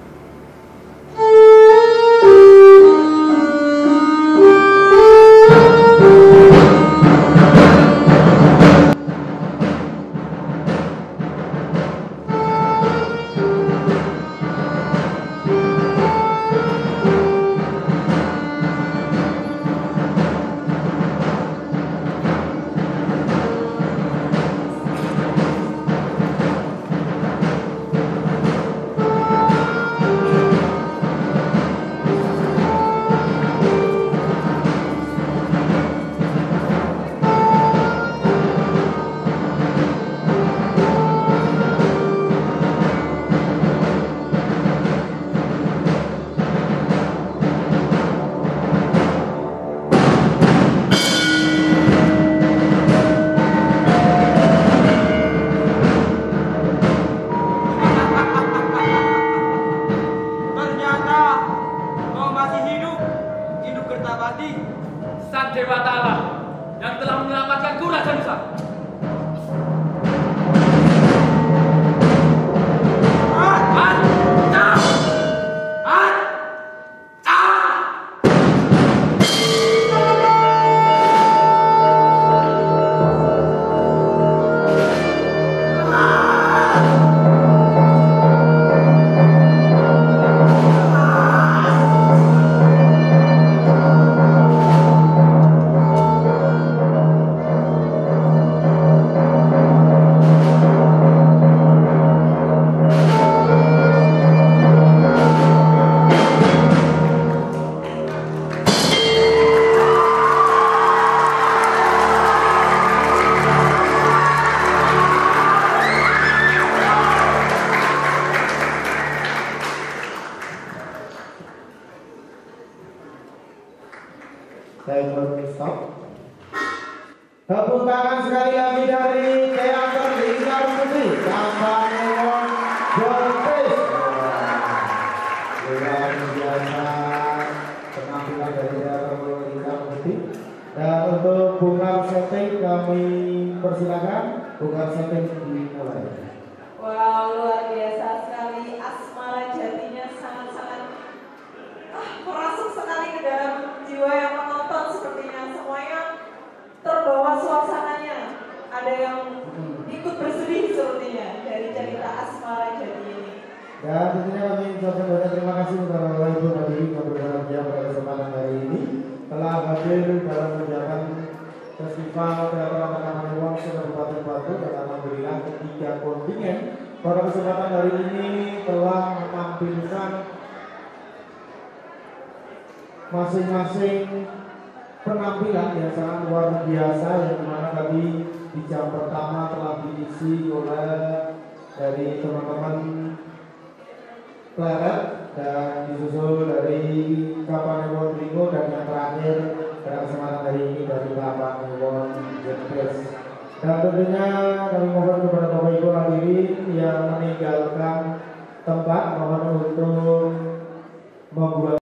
Sang Dewa Ta'ala yang telah menyelamatkanku, Raja Nusa. Tepuk tangan sekali lagi dari Teater Lingkar Putih Kapanewon Jortis. Luar biasa penampilan dari Teater untuk bunga setting kami persilakan, bunga setting dimulai. Wow, luar biasa sekali. Asmara jatinya sangat-sangat ah, merasuk sekali ke dalam jiwa yang menonton. Sepertinya semuanya terbawa suasananya. Ada yang ikut bersedih sepertinya dari cerita Asmara Jati ini. Dan tentunya kami ucapkan banyak terima kasih kepada Bapak Ibu hadirin yang berbahagia pada kesempatan hari ini telah hadir dalam kegiatan Festival Teater Anak-anak Wong Kabupaten Batu, dan alhamdulillah ketiga kontingen pada kesempatan hari ini telah menampilkan masing-masing penampilan yang sangat luar biasa, yang dimana tadi di jam pertama telah diisi oleh dari teman-teman Pleret dan disusul dari Kapanewon Ringo, dan yang terakhir pada kesempatan hari ini dari Kapanewon Jepres. Dan tentunya kami mohon kepada Bapak Ibu hadirin yang meninggalkan tempat, mohon untuk membuat